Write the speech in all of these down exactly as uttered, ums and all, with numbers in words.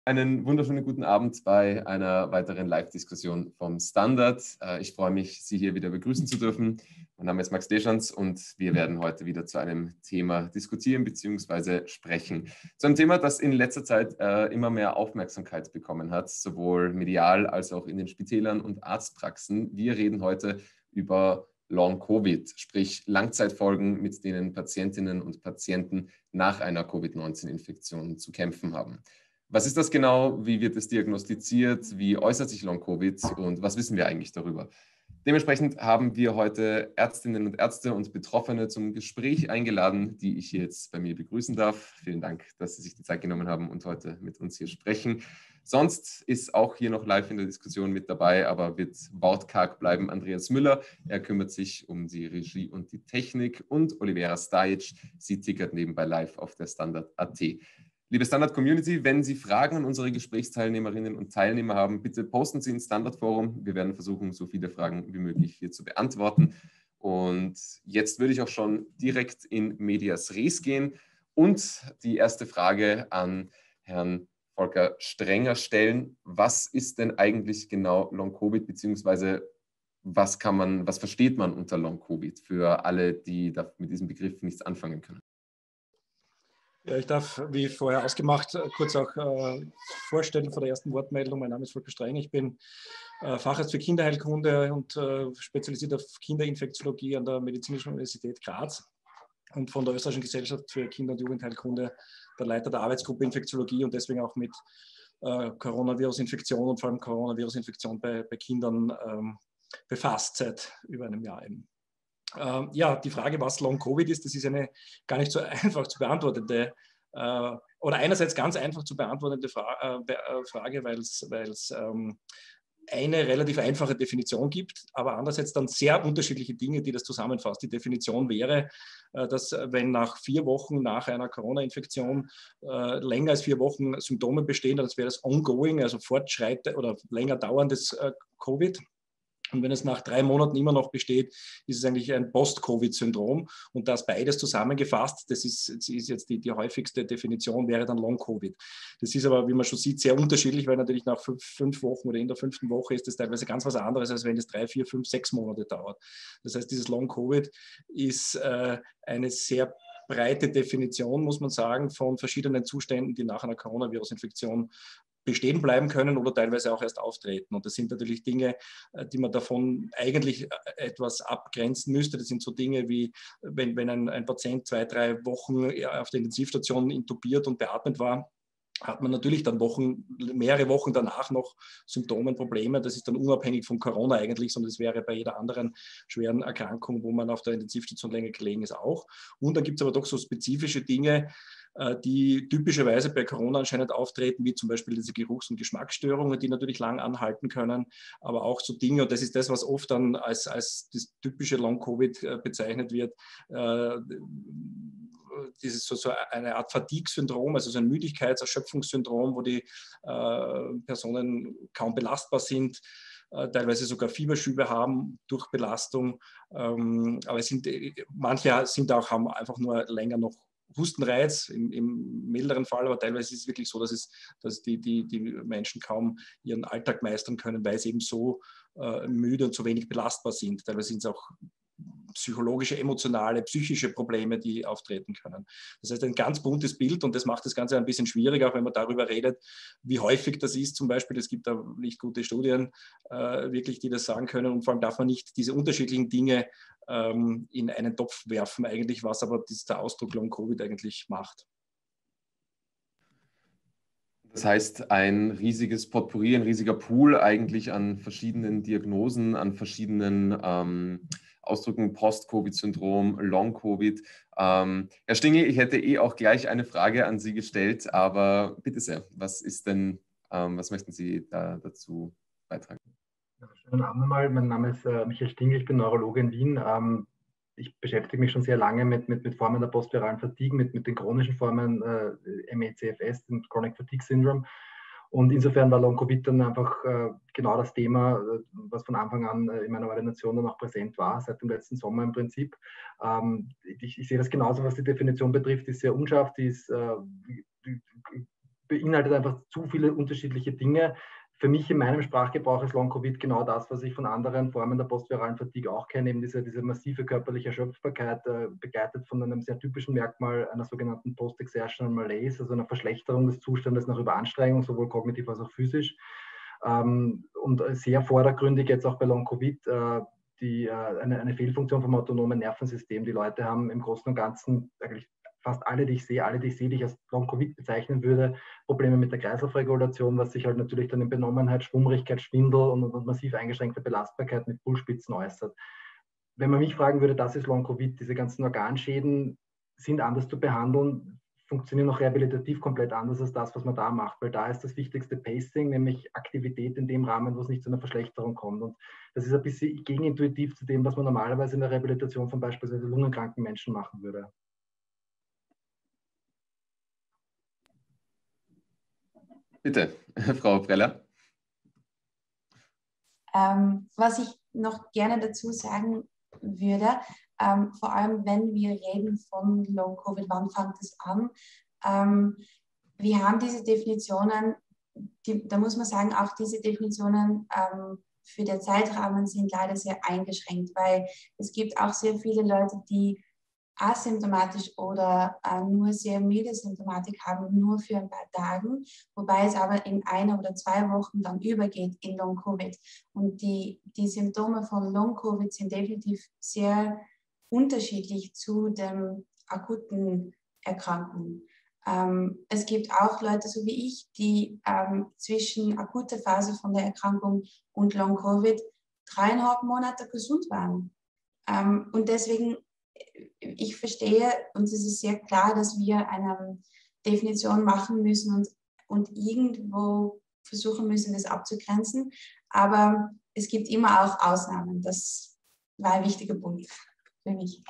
Einen wunderschönen guten Abend bei einer weiteren Live-Diskussion vom Standard. Ich freue mich, Sie hier wieder begrüßen zu dürfen. Mein Name ist Max Deschanz und wir werden heute wieder zu einem Thema diskutieren bzw. sprechen. Zu einem Thema, das in letzter Zeit äh, immer mehr Aufmerksamkeit bekommen hat, sowohl medial als auch in den Spitälern und Arztpraxen. Wir reden heute über Long-Covid, sprich Langzeitfolgen, mit denen Patientinnen und Patienten nach einer Covid neunzehn Infektion zu kämpfen haben. Was ist das genau? Wie wird es diagnostiziert? Wie äußert sich Long-Covid? Und was wissen wir eigentlich darüber? Dementsprechend haben wir heute Ärztinnen und Ärzte und Betroffene zum Gespräch eingeladen, die ich jetzt bei mir begrüßen darf. Vielen Dank, dass Sie sich die Zeit genommen haben und heute mit uns hier sprechen. Sonst ist auch hier noch live in der Diskussion mit dabei, aber wird wortkarg bleiben Andreas Müller. Er kümmert sich um die Regie und die Technik. Und Olivera Stajic, sie tickert nebenbei live auf der Standard punkt a t. Liebe Standard-Community, wenn Sie Fragen an unsere Gesprächsteilnehmerinnen und Teilnehmer haben, bitte posten Sie ins Standard-Forum. Wir werden versuchen, so viele Fragen wie möglich hier zu beantworten. Und jetzt würde ich auch schon direkt in Medias Res gehen und die erste Frage an Herrn Volker Strenger stellen. Was ist denn eigentlich genau Long-Covid, beziehungsweise was kann man, was versteht man unter Long-Covid für alle, die mit diesem Begriff nichts anfangen können? Ja, ich darf, wie vorher ausgemacht, kurz auch äh, vorstellen vor der ersten Wortmeldung. Mein Name ist Volker Streng. Ich bin äh, Facharzt für Kinderheilkunde und äh, spezialisiert auf Kinderinfektiologie an der Medizinischen Universität Graz und von der Österreichischen Gesellschaft für Kinder- und Jugendheilkunde der Leiter der Arbeitsgruppe Infektiologie und deswegen auch mit äh, Coronavirus-Infektion und vor allem Coronavirus-Infektion bei, bei Kindern ähm, befasst seit über einem Jahr eben. Ja, die Frage, was Long-Covid ist, das ist eine gar nicht so einfach zu beantwortende äh, oder einerseits ganz einfach zu beantwortende Fra äh, Frage, weil es ähm, eine relativ einfache Definition gibt, aber andererseits dann sehr unterschiedliche Dinge, die das zusammenfasst. Die Definition wäre, äh, dass wenn nach vier Wochen nach einer Corona-Infektion äh, länger als vier Wochen Symptome bestehen, dann wäre das ongoing, also fortschreitend oder länger dauerndes äh, Covid. Und wenn es nach drei Monaten immer noch besteht, ist es eigentlich ein Post-Covid-Syndrom. Und das beides zusammengefasst, das ist, das ist jetzt die, die häufigste Definition, wäre dann Long-Covid. Das ist aber, wie man schon sieht, sehr unterschiedlich, weil natürlich nach fünf, fünf Wochen oder in der fünften Woche ist das teilweise ganz was anderes, als wenn es drei, vier, fünf, sechs Monate dauert. Das heißt, dieses Long-Covid ist äh, eine sehr breite Definition, muss man sagen, von verschiedenen Zuständen, die nach einer Coronavirus-Infektion bestehen bleiben können oder teilweise auch erst auftreten. Und das sind natürlich Dinge, die man davon eigentlich etwas abgrenzen müsste. Das sind so Dinge wie, wenn, wenn ein, ein Patient zwei, drei Wochen auf der Intensivstation intubiert und beatmet war, hat man natürlich dann Wochen, mehrere Wochen danach noch Symptome, Probleme. Das ist dann unabhängig von Corona eigentlich, sondern es wäre bei jeder anderen schweren Erkrankung, wo man auf der Intensivstation länger gelegen ist, auch. Und dann gibt es aber doch so spezifische Dinge, die typischerweise bei Corona anscheinend auftreten, wie zum Beispiel diese Geruchs- und Geschmacksstörungen, die natürlich lang anhalten können, aber auch so Dinge, und das ist das, was oft dann als, als das typische Long-Covid bezeichnet wird, äh, dieses so, so eine Art Fatigue-Syndrom, also so ein Müdigkeits-, Erschöpfungssyndrom, wo die äh, Personen kaum belastbar sind, äh, teilweise sogar Fieberschübe haben durch Belastung, ähm, aber es sind, manche sind auch, haben einfach nur länger noch Hustenreiz im, im milderen Fall, aber teilweise ist es wirklich so, dass, es, dass die, die, die Menschen kaum ihren Alltag meistern können, weil sie eben so äh, müde und so wenig belastbar sind. Teilweise sind es auch psychologische, emotionale, psychische Probleme, die auftreten können. Das heißt, ein ganz buntes Bild und das macht das Ganze ein bisschen schwierig, auch wenn man darüber redet, wie häufig das ist zum Beispiel. Es gibt da nicht gute Studien, äh, wirklich, die das sagen können und vor allem darf man nicht diese unterschiedlichen Dinge ähm, in einen Topf werfen eigentlich, was aber dieser Ausdruck Long-Covid eigentlich macht. Das heißt, ein riesiges Potpourri, ein riesiger Pool eigentlich an verschiedenen Diagnosen, an verschiedenen ähm, Ausdrücken, Post-Covid-Syndrom, Long-Covid. Ähm, Herr Stingel, ich hätte eh auch gleich eine Frage an Sie gestellt, aber bitte sehr, was ist denn, ähm, was möchten Sie da dazu beitragen? Ja, schönen Abend einmal. Mein Name ist äh, Michael Stingel, ich bin Neurologe in Wien. Ähm, ich beschäftige mich schon sehr lange mit, mit, mit Formen der postviralen Fatigue, mit, mit den chronischen Formen äh, M E C F S, dem Chronic Fatigue Syndrome. Und insofern war Long-Covid dann einfach äh, genau das Thema, äh, was von Anfang an äh, in meiner Ordination dann auch präsent war, seit dem letzten Sommer im Prinzip. Ähm, ich, ich sehe das genauso, was die Definition betrifft, die ist sehr unscharf, die ist äh, die, beinhaltet einfach zu viele unterschiedliche Dinge. Für mich in meinem Sprachgebrauch ist Long-Covid genau das, was ich von anderen Formen der postviralen Fatigue auch kenne, eben diese, diese massive körperliche Erschöpfbarkeit, äh, begleitet von einem sehr typischen Merkmal einer sogenannten Post-Exertional Malaise, also einer Verschlechterung des Zustandes nach Überanstrengung, sowohl kognitiv als auch physisch. Ähm, und sehr vordergründig jetzt auch bei Long-Covid äh, die, äh, eine, eine Fehlfunktion vom autonomen Nervensystem. Die Leute haben im Großen und Ganzen eigentlich fast alle, die ich sehe, alle, die ich sehe, die ich als Long-Covid bezeichnen würde, Probleme mit der Kreislaufregulation, was sich halt natürlich dann in Benommenheit, Schwummrigkeit, Schwindel und, und massiv eingeschränkte Belastbarkeit mit Pulsspitzen äußert. Wenn man mich fragen würde, das ist Long-Covid, diese ganzen Organschäden sind anders zu behandeln, funktionieren auch rehabilitativ komplett anders als das, was man da macht, weil da ist das wichtigste Pacing, nämlich Aktivität in dem Rahmen, wo es nicht zu einer Verschlechterung kommt. Und das ist ein bisschen gegenintuitiv zu dem, was man normalerweise in der Rehabilitation von beispielsweise lungenkranken Menschen machen würde. Bitte, Frau Preller. Ähm, was ich noch gerne dazu sagen würde, ähm, vor allem wenn wir reden von Long-Covid, wann fängt es an? Ähm, wir haben diese Definitionen, die, da muss man sagen, auch diese Definitionen ähm, für den Zeitrahmen sind leider sehr eingeschränkt, weil es gibt auch sehr viele Leute, die asymptomatisch oder äh, nur sehr milde Symptomatik haben, nur für ein paar Tage, wobei es aber in einer oder zwei Wochen dann übergeht in Long-Covid. Und die, die Symptome von Long-Covid sind definitiv sehr unterschiedlich zu den akuten Erkrankungen. Ähm, es gibt auch Leute, so wie ich, die ähm, zwischen akuter Phase von der Erkrankung und Long-Covid dreieinhalb Monate gesund waren. Ähm, und deswegen ich verstehe, und es ist sehr klar, dass wir eine Definition machen müssen und, und irgendwo versuchen müssen, das abzugrenzen. Aber es gibt immer auch Ausnahmen. Das war ein wichtiger Punkt für mich.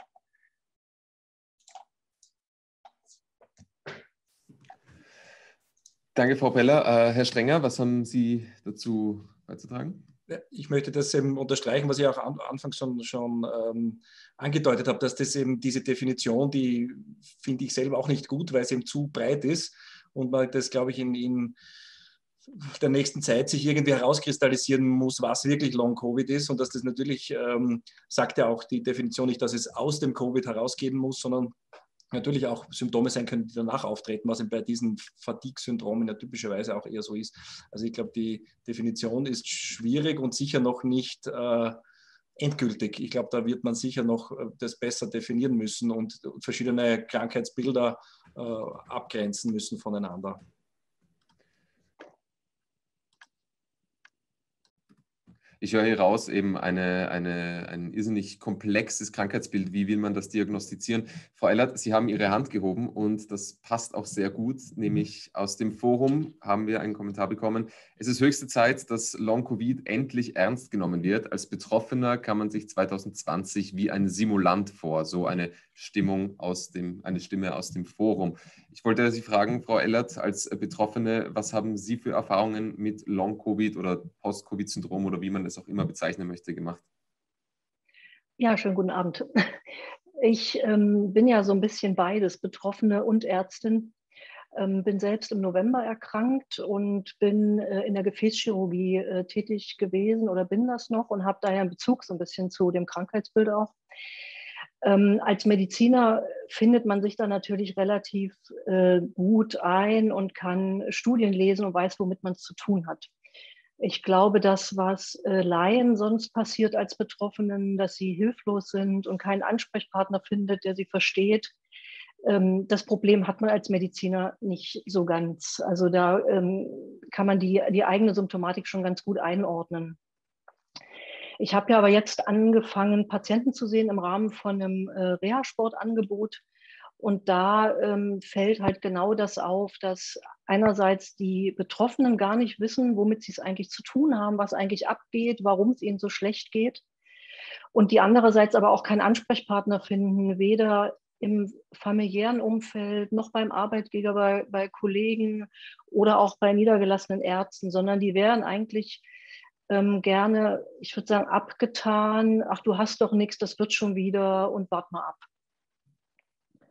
Danke, Frau Preller. Äh, Herr Strenger, was haben Sie dazu beizutragen? Ich möchte das eben unterstreichen, was ich auch an, anfangs schon, schon ähm, angedeutet habe, dass das eben diese Definition, die finde ich selber auch nicht gut, weil es eben zu breit ist und man das, glaube ich, in, in der nächsten Zeit sich irgendwie herauskristallisieren muss, was wirklich Long-Covid ist und dass das natürlich, ähm, sagt ja auch die Definition nicht, dass es aus dem Covid herausgehen muss, sondern natürlich auch Symptome sein können, die danach auftreten, was bei diesen Fatigue-Syndromen ja typischerweise auch eher so ist. Also ich glaube, die Definition ist schwierig und sicher noch nicht äh, endgültig. Ich glaube, da wird man sicher noch äh, das besser definieren müssen und verschiedene Krankheitsbilder äh, abgrenzen müssen voneinander. Ich höre hier raus eben eine, eine, ein irrsinnig komplexes Krankheitsbild. Wie will man das diagnostizieren? Frau Eilert, Sie haben Ihre Hand gehoben und das passt auch sehr gut. Nämlich aus dem Forum haben wir einen Kommentar bekommen. Es ist höchste Zeit, dass Long-Covid endlich ernst genommen wird. Als Betroffener kann man sich zwanzig zwanzig wie ein Simulant vor. So eine Stimmung aus dem, eine Stimme aus dem Forum. Ich wollte Sie fragen, Frau Eilert, als Betroffene, was haben Sie für Erfahrungen mit Long-Covid oder Post-Covid-Syndrom oder wie man das auch immer bezeichnen möchte, gemacht? Ja, schönen guten Abend. Ich ähm, bin ja so ein bisschen beides, Betroffene und Ärztin. Ähm, bin selbst im November erkrankt und bin äh, in der Gefäßchirurgie äh, tätig gewesen oder bin das noch und habe daher einen Bezug so ein bisschen zu dem Krankheitsbild auch. Ähm, als Mediziner findet man sich da natürlich relativ äh, gut ein und kann Studien lesen und weiß, womit man es zu tun hat. Ich glaube, das, was äh, Laien sonst passiert als Betroffenen, dass sie hilflos sind und keinen Ansprechpartner findet, der sie versteht, ähm, das Problem hat man als Mediziner nicht so ganz. Also da ähm, kann man die, die eigene Symptomatik schon ganz gut einordnen. Ich habe ja aber jetzt angefangen, Patienten zu sehen im Rahmen von einem äh, Reha-Sportangebot. Und da ähm, fällt halt genau das auf, dass einerseits die Betroffenen gar nicht wissen, womit sie es eigentlich zu tun haben, was eigentlich abgeht, warum es ihnen so schlecht geht. Und die andererseits aber auch keinen Ansprechpartner finden, weder im familiären Umfeld noch beim Arbeitgeber, bei, bei Kollegen oder auch bei niedergelassenen Ärzten, sondern die wären eigentlich ähm, gerne, ich würde sagen, abgetan. Ach, du hast doch nichts, das wird schon wieder und wart mal ab.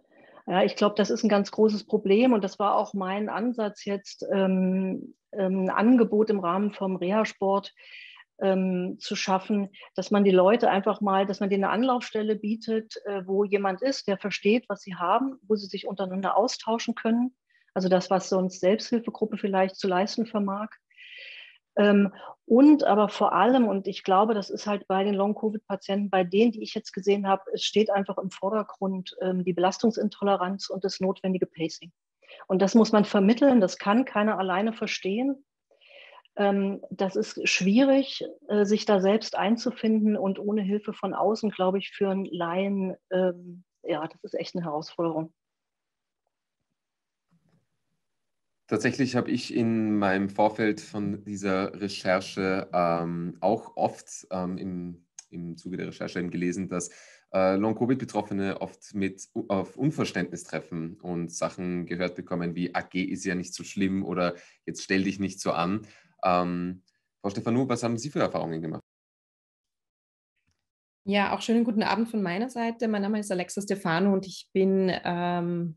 Ja, ich glaube, das ist ein ganz großes Problem und das war auch mein Ansatz jetzt, ähm, ein Angebot im Rahmen vom Reha-Sport ähm, zu schaffen, dass man die Leute einfach mal, dass man denen eine Anlaufstelle bietet, äh, wo jemand ist, der versteht, was sie haben, wo sie sich untereinander austauschen können. Also das, was sonst Selbsthilfegruppe vielleicht zu leisten vermag. Ähm, und aber vor allem, und ich glaube, das ist halt bei den Long-Covid-Patienten, bei denen, die ich jetzt gesehen habe, es steht einfach im Vordergrund ähm, die Belastungsintoleranz und das notwendige Pacing. Und das muss man vermitteln, das kann keiner alleine verstehen. Ähm, das ist schwierig, äh, sich da selbst einzufinden und ohne Hilfe von außen, glaube ich, für einen Laien, ähm, ja, das ist echt eine Herausforderung. Tatsächlich habe ich in meinem Vorfeld von dieser Recherche ähm, auch oft ähm, im, im Zuge der Recherche eben gelesen, dass äh, Long-Covid-Betroffene oft mit auf Unverständnis treffen und Sachen gehört bekommen wie A G ist ja nicht so schlimm oder jetzt stell dich nicht so an. Ähm, Frau Stephanou, was haben Sie für Erfahrungen gemacht? Ja, auch schönen guten Abend von meiner Seite. Mein Name ist Alexa Stefano und ich bin ähm,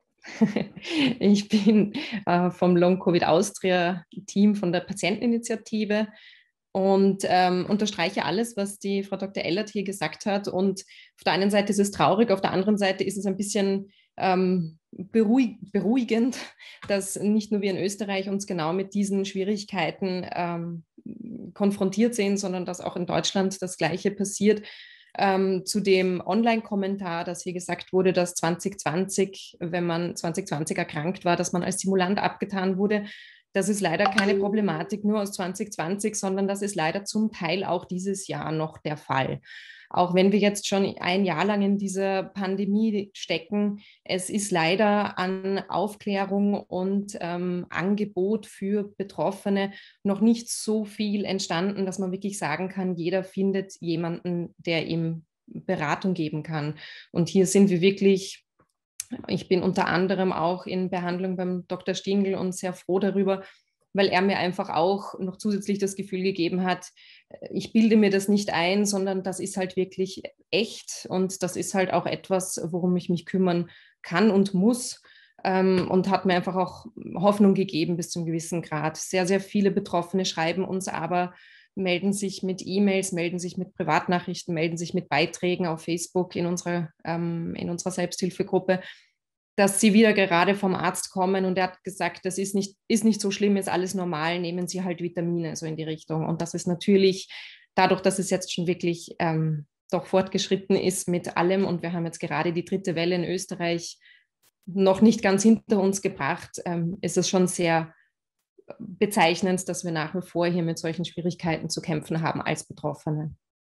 ich bin äh, vom Long-Covid Austria-Team von der Patienteninitiative und ähm, unterstreiche alles, was die Frau Doktor Ellert hier gesagt hat. Und auf der einen Seite ist es traurig, auf der anderen Seite ist es ein bisschen ähm, beruhig, beruhigend, dass nicht nur wir in Österreich uns genau mit diesen Schwierigkeiten ähm, konfrontiert sehen, sondern dass auch in Deutschland das Gleiche passiert. Ähm, zu dem Online-Kommentar, dass hier gesagt wurde, dass zwanzig zwanzig, wenn man zwanzig zwanzig erkrankt war, dass man als Simulant abgetan wurde. Das ist leider keine Problematik nur aus zwanzig zwanzig, sondern das ist leider zum Teil auch dieses Jahr noch der Fall. Auch wenn wir jetzt schon ein Jahr lang in dieser Pandemie stecken, es ist leider an Aufklärung und ähm, Angebot für Betroffene noch nicht so viel entstanden, dass man wirklich sagen kann, jeder findet jemanden, der ihm Beratung geben kann. Und hier sind wir wirklich, ich bin unter anderem auch in Behandlung beim Doktor Stingl und sehr froh darüber, weil er mir einfach auch noch zusätzlich das Gefühl gegeben hat, ich bilde mir das nicht ein, sondern das ist halt wirklich echt und das ist halt auch etwas, worum ich mich kümmern kann und muss, ähm, und hat mir einfach auch Hoffnung gegeben bis zum gewissen Grad. Sehr, sehr viele Betroffene schreiben uns aber, melden sich mit E-Mails, melden sich mit Privatnachrichten, melden sich mit Beiträgen auf Facebook in unserer, ähm, in unserer Selbsthilfegruppe, dass sie wieder gerade vom Arzt kommen und er hat gesagt, das ist nicht, ist nicht so schlimm, ist alles normal, nehmen Sie halt Vitamine, so in die Richtung. Und das ist natürlich, dadurch, dass es jetzt schon wirklich ähm, doch fortgeschritten ist mit allem und wir haben jetzt gerade die dritte Welle in Österreich noch nicht ganz hinter uns gebracht, ähm, ist es schon sehr bezeichnend, dass wir nach wie vor hier mit solchen Schwierigkeiten zu kämpfen haben als Betroffene.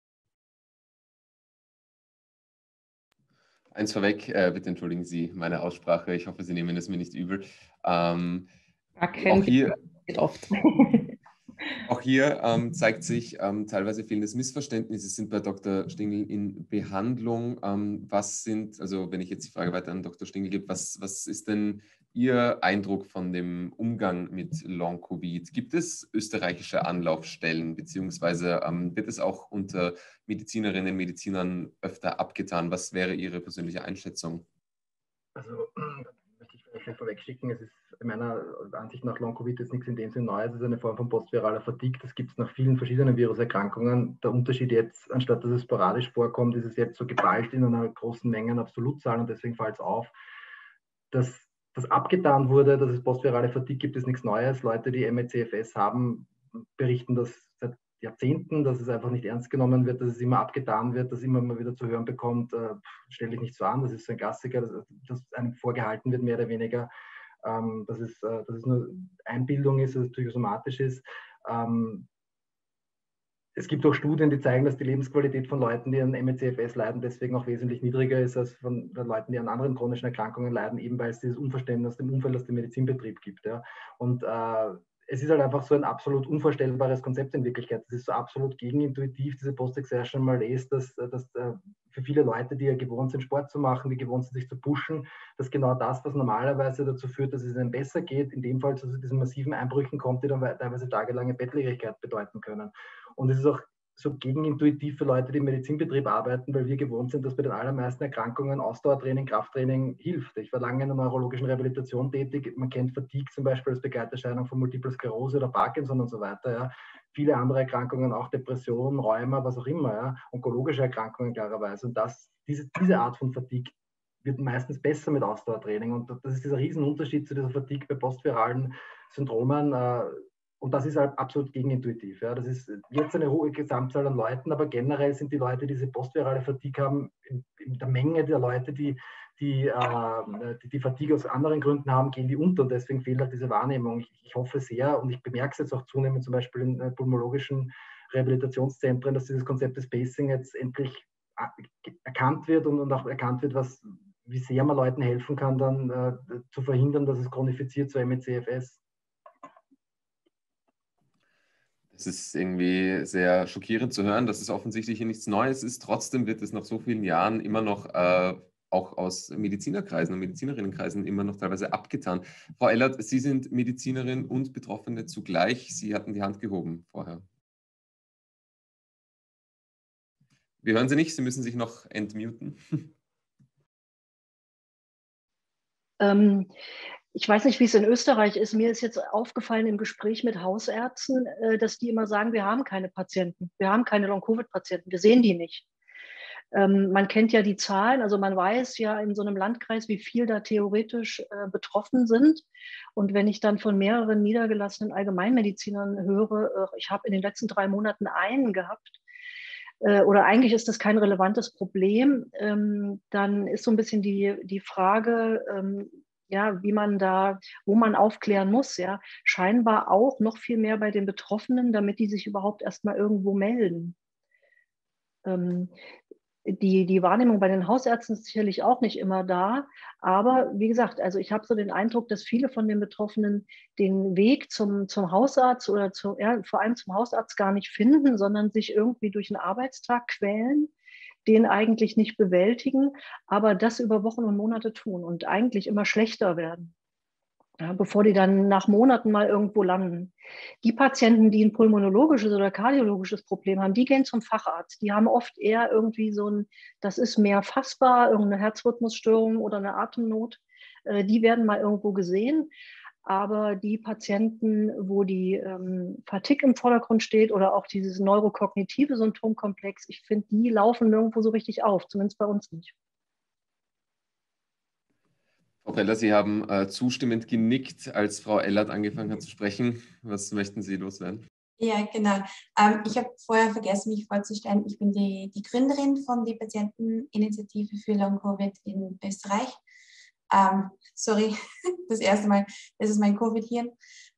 Eins vorweg, äh, bitte entschuldigen Sie meine Aussprache. Ich hoffe, Sie nehmen es mir nicht übel. Ähm, auch hier, oft. auch hier ähm, zeigt sich ähm, teilweise fehlendes Missverständnis. Sie sind bei Doktor Stingl in Behandlung. Ähm, was sind, also wenn ich jetzt die Frage weiter an Doktor Stingl gebe, was, was ist denn Ihr Eindruck von dem Umgang mit Long-Covid? Gibt es österreichische Anlaufstellen, beziehungsweise ähm, wird es auch unter Medizinerinnen und Medizinern öfter abgetan? Was wäre Ihre persönliche Einschätzung? Also, möchte ich vielleicht vorweg schicken, es ist meiner Ansicht nach Long-Covid ist nichts in dem Sinne Neues, es ist eine Form von postviraler Fatigue, das gibt es nach vielen verschiedenen Viruserkrankungen. Der Unterschied jetzt, anstatt dass es sporadisch vorkommt, ist es jetzt so geballt in einer großen Menge an Absolutzahl und deswegen fällt es auf, dass das abgetan wurde, dass es postvirale Fatigue gibt, ist nichts Neues. Leute, die M E C F S haben, berichten das seit Jahrzehnten, dass es einfach nicht ernst genommen wird, dass es immer abgetan wird, dass immer mal wieder zu hören bekommt, äh, stell dich nicht so an, das ist so ein Klassiker, dass, dass einem vorgehalten wird, mehr oder weniger, ähm, dass, es, äh, dass es nur Einbildung ist, dass es psychosomatisch ist. Ähm, Es gibt auch Studien, die zeigen, dass die Lebensqualität von Leuten, die an M E C F S leiden, deswegen auch wesentlich niedriger ist als von Leuten, die an anderen chronischen Erkrankungen leiden, eben weil es dieses Unverständnis aus dem Umfeld, aus dem Medizinbetrieb gibt. Ja. Und äh, es ist halt einfach so ein absolut unvorstellbares Konzept in Wirklichkeit. Es ist so absolut gegenintuitiv, diese Post-Exertion Malaise, dass, dass äh, für viele Leute, die ja gewohnt sind, Sport zu machen, die gewohnt sind, sich zu pushen, dass genau das, was normalerweise dazu führt, dass es ihnen besser geht, in dem Fall zu diesen massiven Einbrüchen kommt, die dann teilweise tagelange Bettlägerigkeit bedeuten können. Und es ist auch so gegenintuitiv für Leute, die im Medizinbetrieb arbeiten, weil wir gewohnt sind, dass bei den allermeisten Erkrankungen Ausdauertraining, Krafttraining hilft. Ich war lange in der neurologischen Rehabilitation tätig. Man kennt Fatigue zum Beispiel als Begleiterscheinung von Multiple Sklerose oder Parkinson und so weiter. Ja. Viele andere Erkrankungen, auch Depressionen, Rheuma, was auch immer, ja. Onkologische Erkrankungen klarerweise. Und das, diese, diese Art von Fatigue wird meistens besser mit Ausdauertraining. Und das ist dieser Riesenunterschied zu dieser Fatigue bei postviralen Syndromen. Und das ist halt absolut gegenintuitiv. Ja. Das ist jetzt eine hohe Gesamtzahl an Leuten, aber generell sind die Leute, die diese postvirale Fatigue haben, in, in der Menge der Leute, die die, äh, die die Fatigue aus anderen Gründen haben, gehen die unter. Und deswegen fehlt halt diese Wahrnehmung. Ich, ich hoffe sehr, und ich bemerke es jetzt auch zunehmend, zum Beispiel in äh, pulmonologischen Rehabilitationszentren, dass dieses Konzept des Pacing jetzt endlich erkannt wird und, und auch erkannt wird, was, wie sehr man Leuten helfen kann, dann äh, zu verhindern, dass es chronifiziert zu M E C F S. Es ist irgendwie sehr schockierend zu hören, dass es offensichtlich hier nichts Neues ist. Trotzdem wird es nach so vielen Jahren immer noch äh, auch aus Medizinerkreisen und Medizinerinnenkreisen immer noch teilweise abgetan. Frau Ellert, Sie sind Medizinerin und Betroffene zugleich. Sie hatten die Hand gehoben vorher. Wir hören Sie nicht, Sie müssen sich noch entmuten. Ähm, ich weiß nicht, wie es in Österreich ist. Mir ist jetzt aufgefallen im Gespräch mit Hausärzten, äh, dass die immer sagen, wir haben keine Patienten, wir haben keine Long-Covid-Patienten, wir sehen die nicht. Ähm, man kennt ja die Zahlen, also man weiß ja in so einem Landkreis, wie viel da theoretisch äh, betroffen sind. Und wenn ich dann von mehreren niedergelassenen Allgemeinmedizinern höre, äh, ich habe in den letzten drei Monaten einen gehabt, äh, oder eigentlich ist das kein relevantes Problem, ähm, dann ist so ein bisschen die, die Frage, ähm, ja, wie man da, wo man aufklären muss, ja, scheinbar auch noch viel mehr bei den Betroffenen, damit die sich überhaupt erstmal irgendwo melden. Ähm, Die, die Wahrnehmung bei den Hausärzten ist sicherlich auch nicht immer da. Aber wie gesagt, also ich habe so den Eindruck, dass viele von den Betroffenen den Weg zum, zum Hausarzt oder zu, ja, vor allem zum Hausarzt gar nicht finden, sondern sich irgendwie durch einen Arbeitstag quälen, den eigentlich nicht bewältigen, aber das über Wochen und Monate tun und eigentlich immer schlechter werden. Ja, bevor die dann nach Monaten mal irgendwo landen. Die Patienten, die ein pulmonologisches oder kardiologisches Problem haben, die gehen zum Facharzt. Die haben oft eher irgendwie so ein, das ist mehr fassbar, irgendeine Herzrhythmusstörung oder eine Atemnot. Die werden mal irgendwo gesehen. Aber die Patienten, wo die ähm, Fatigue im Vordergrund steht oder auch dieses neurokognitive Symptomkomplex, ich finde, die laufen nirgendwo so richtig auf, zumindest bei uns nicht. Frau Preller, Sie haben äh, zustimmend genickt, als Frau Ellert angefangen hat zu sprechen. Was möchten Sie loswerden? Ja, genau. Ähm, ich habe vorher vergessen, mich vorzustellen. Ich bin die, die Gründerin von der Patienteninitiative für Long-Covid in Österreich. Ähm, sorry, das erste Mal, das ist mein Covid-Hirn.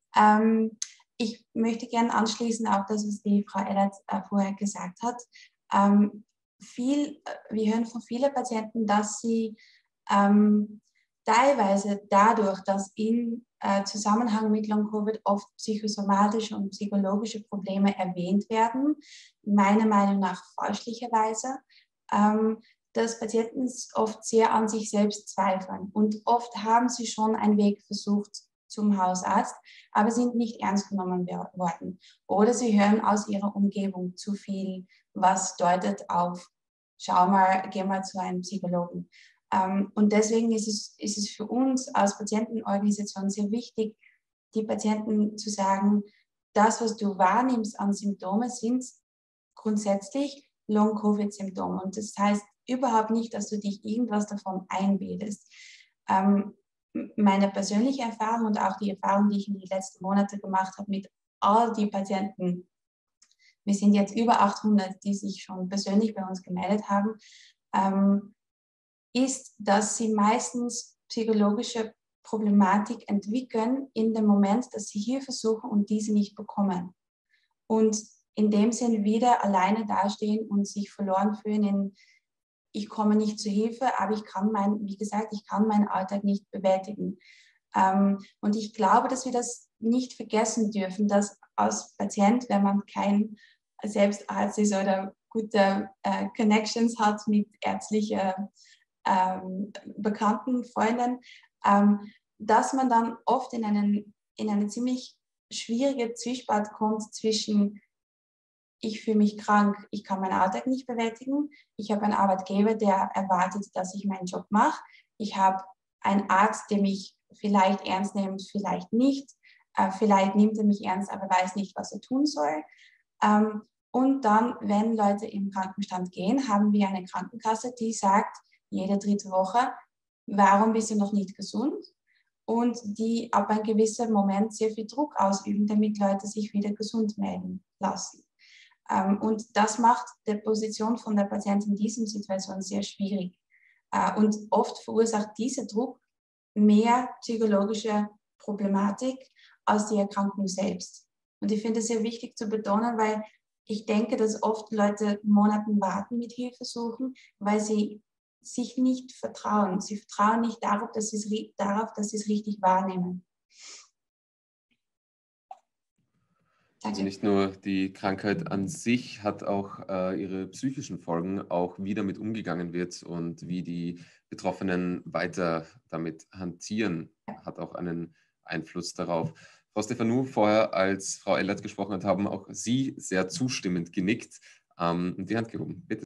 Ähm, ich möchte gerne anschließen, auch das, was die Frau Ellert äh, vorher gesagt hat. Ähm, viel, wir hören von vielen Patienten, dass sie ähm, teilweise dadurch, dass in äh, Zusammenhang mit Long-Covid oft psychosomatische und psychologische Probleme erwähnt werden, meiner Meinung nach fälschlicherweise, ähm, dass Patienten oft sehr an sich selbst zweifeln. Und oft haben sie schon einen Weg versucht zum Hausarzt, aber sind nicht ernst genommen worden. Oder sie hören aus ihrer Umgebung zu viel, was deutet auf, schau mal, geh mal zu einem Psychologen. Und deswegen ist es, ist es für uns als Patientenorganisation sehr wichtig, die Patienten zu sagen, das, was du wahrnimmst an Symptomen, sind grundsätzlich Long-Covid-Symptome. Und das heißt überhaupt nicht, dass du dich irgendwas davon einbildest. Ähm, meine persönliche Erfahrung und auch die Erfahrung, die ich in den letzten Monaten gemacht habe mit all die Patienten, wir sind jetzt über achthundert, die sich schon persönlich bei uns gemeldet haben, ähm, ist, dass sie meistens psychologische Problematik entwickeln in dem Moment, dass sie Hilfe suchen und diese nicht bekommen. Und in dem Sinn wieder alleine dastehen und sich verloren fühlen in, ich komme nicht zur Hilfe, aber ich kann mein, wie gesagt, ich kann meinen Alltag nicht bewältigen. Ähm, und ich glaube, dass wir das nicht vergessen dürfen, dass als Patient, wenn man kein Selbstarzt ist oder gute äh, Connections hat mit ärztlicher Ähm, Bekannten, Freunden, ähm, dass man dann oft in, einen, in eine ziemlich schwierige Zwiespalt kommt zwischen ich fühle mich krank, ich kann meinen Alltag nicht bewältigen, ich habe einen Arbeitgeber, der erwartet, dass ich meinen Job mache, ich habe einen Arzt, der mich vielleicht ernst nimmt, vielleicht nicht, äh, vielleicht nimmt er mich ernst, aber weiß nicht, was er tun soll. Ähm, und dann, wenn Leute im Krankenstand gehen, haben wir eine Krankenkasse, die sagt, jede dritte Woche, warum bist du noch nicht gesund? Und die ab einem gewissen Moment sehr viel Druck ausüben, damit Leute sich wieder gesund melden lassen. Ähm, und das macht die Position von der Patientin in dieser Situation sehr schwierig. Äh, und oft verursacht dieser Druck mehr psychologische Problematik als die Erkrankung selbst. Und ich finde es sehr wichtig zu betonen, weil ich denke, dass oft Leute Monate warten mit Hilfe suchen, weil sie sich nicht vertrauen. Sie vertrauen nicht darauf, dass sie es, darauf, dass sie es richtig wahrnehmen. Danke. Also nicht nur die Krankheit an sich hat auch äh, ihre psychischen Folgen, auch wie damit umgegangen wird und wie die Betroffenen weiter damit hantieren, hat auch einen Einfluss darauf. Frau Stephanou, vorher, als Frau Ellert gesprochen hat, haben auch Sie sehr zustimmend genickt ähm, und die Hand gehoben. Bitte.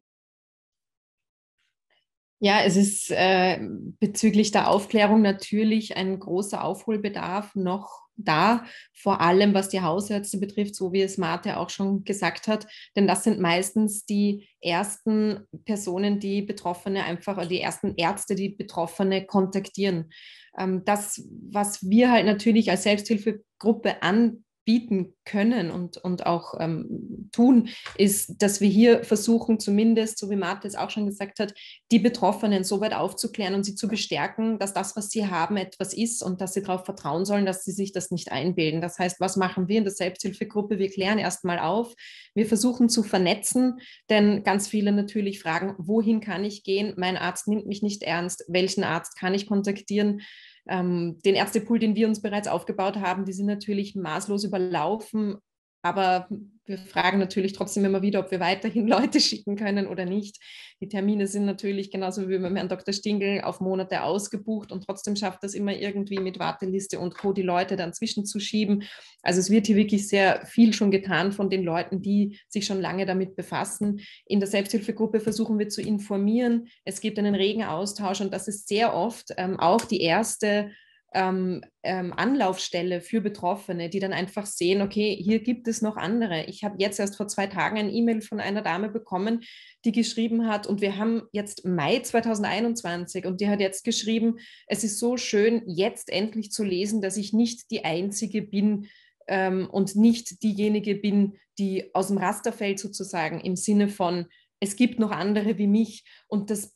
Ja, es ist äh, bezüglich der Aufklärung natürlich ein großer Aufholbedarf noch da, vor allem was die Hausärzte betrifft, so wie es Marte auch schon gesagt hat, denn das sind meistens die ersten Personen, die Betroffene einfach, oder die ersten Ärzte, die Betroffene kontaktieren. Ähm, das, was wir halt natürlich als Selbsthilfegruppe anbieten, bieten können und, und auch ähm, tun, ist, dass wir hier versuchen, zumindest, so wie Marte es auch schon gesagt hat, die Betroffenen so weit aufzuklären und sie zu bestärken, dass das, was sie haben, etwas ist und dass sie darauf vertrauen sollen, dass sie sich das nicht einbilden. Das heißt, was machen wir in der Selbsthilfegruppe? Wir klären erstmal auf, wir versuchen zu vernetzen, denn ganz viele natürlich fragen, wohin kann ich gehen? Mein Arzt nimmt mich nicht ernst. Welchen Arzt kann ich kontaktieren? Ähm, den Ärztepool, den wir uns bereits aufgebaut haben, die sind natürlich maßlos überlaufen, aber wir fragen natürlich trotzdem immer wieder, ob wir weiterhin Leute schicken können oder nicht. Die Termine sind natürlich genauso wie beim Herrn Doktor Stingl auf Monate ausgebucht und trotzdem schafft das immer irgendwie mit Warteliste und Co. die Leute dann zwischenzuschieben. Also es wird hier wirklich sehr viel schon getan von den Leuten, die sich schon lange damit befassen. In der Selbsthilfegruppe versuchen wir zu informieren. Es gibt einen regen Austausch und das ist sehr oft ähm, auch die erste Ähm, ähm, Anlaufstelle für Betroffene, die dann einfach sehen, okay, hier gibt es noch andere. Ich habe jetzt erst vor zwei Tagen ein E-Mail von einer Dame bekommen, die geschrieben hat, und wir haben jetzt Mai zweitausendeinundzwanzig und die hat jetzt geschrieben, es ist so schön, jetzt endlich zu lesen, dass ich nicht die Einzige bin ähm, und nicht diejenige bin, die aus dem Raster fällt sozusagen, im Sinne von, es gibt noch andere wie mich, und das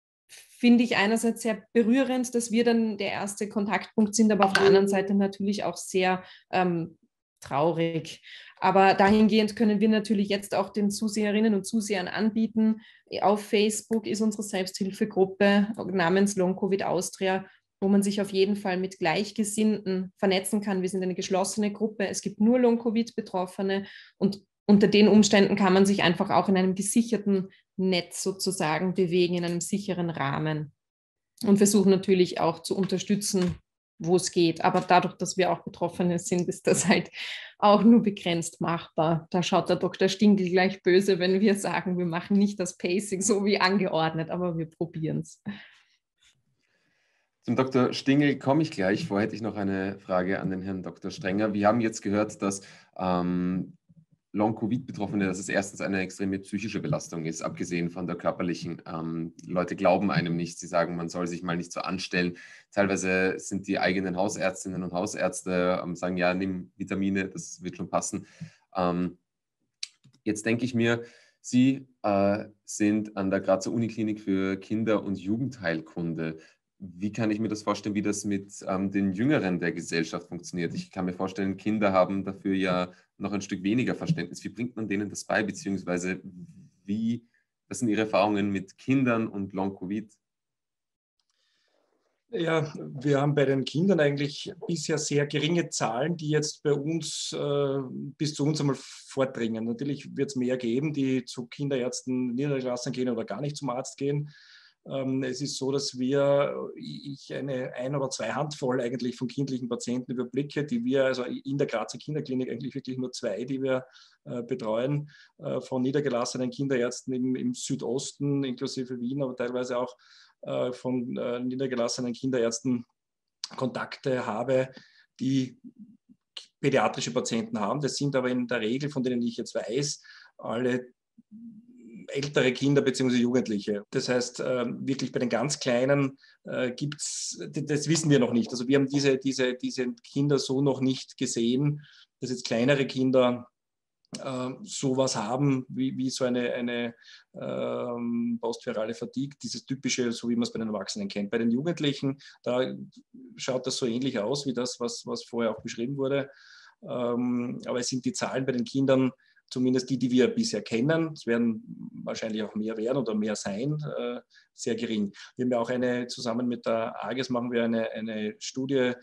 finde ich einerseits sehr berührend, dass wir dann der erste Kontaktpunkt sind, aber auf der anderen Seite natürlich auch sehr ähm, traurig. Aber dahingehend können wir natürlich jetzt auch den Zuseherinnen und Zusehern anbieten. Auf Facebook ist unsere Selbsthilfegruppe namens Long Covid Austria, wo man sich auf jeden Fall mit Gleichgesinnten vernetzen kann. Wir sind eine geschlossene Gruppe. Es gibt nur Long Covid Betroffene und unter den Umständen kann man sich einfach auch in einem gesicherten Netz sozusagen bewegen, in einem sicheren Rahmen. Und versuchen natürlich auch zu unterstützen, wo es geht. Aber dadurch, dass wir auch Betroffene sind, ist das halt auch nur begrenzt machbar. Da schaut der Doktor Stingl gleich böse, wenn wir sagen, wir machen nicht das Pacing so wie angeordnet, aber wir probieren es. Zum Doktor Stingl komme ich gleich. Vorher hätte ich noch eine Frage an den Herrn Doktor Strenger. Wir haben jetzt gehört, dass ähm, Long-Covid-Betroffene, dass es erstens eine extreme psychische Belastung ist, abgesehen von der körperlichen. Ähm, Leute glauben einem nicht, sie sagen, man soll sich mal nicht so anstellen. Teilweise sind die eigenen Hausärztinnen und Hausärzte, ähm, sagen, ja, nimm Vitamine, das wird schon passen. Ähm, jetzt denke ich mir, Sie äh, sind an der Grazer Uniklinik für Kinder- und Jugendheilkunde. Wie kann ich mir das vorstellen, wie das mit ähm, den Jüngeren der Gesellschaft funktioniert? Ich kann mir vorstellen, Kinder haben dafür ja noch ein Stück weniger Verständnis. Wie bringt man denen das bei, beziehungsweise wie, was sind Ihre Erfahrungen mit Kindern und Long-Covid? Ja, wir haben bei den Kindern eigentlich bisher sehr geringe Zahlen, die jetzt bei uns äh, bis zu uns einmal vordringen. Natürlich wird es mehr geben, die zu Kinderärzten, Niedergelassenen gehen oder gar nicht zum Arzt gehen. Es ist so, dass wir, ich eine ein oder zwei Handvoll eigentlich von kindlichen Patienten überblicke, die wir, also in der Grazer Kinderklinik eigentlich wirklich nur zwei, die wir betreuen, von niedergelassenen Kinderärzten im, im Südosten, inklusive Wien, aber teilweise auch von niedergelassenen Kinderärzten Kontakte habe, die pädiatrische Patienten haben. Das sind aber in der Regel, von denen ich jetzt weiß, alle ältere Kinder bzw. Jugendliche. Das heißt, wirklich bei den ganz Kleinen gibt es, das wissen wir noch nicht. Also wir haben diese, diese, diese Kinder so noch nicht gesehen, dass jetzt kleinere Kinder sowas haben, wie, wie so eine, eine ähm, postvirale Fatigue, dieses typische, so wie man es bei den Erwachsenen kennt. Bei den Jugendlichen, da schaut das so ähnlich aus wie das, was, was vorher auch beschrieben wurde. Ähm, aber es sind die Zahlen bei den Kindern, zumindest die, die wir bisher kennen, es werden wahrscheinlich auch mehr werden oder mehr sein, äh, sehr gering. Wir haben ja auch eine, zusammen mit der A G E S machen wir eine, eine Studie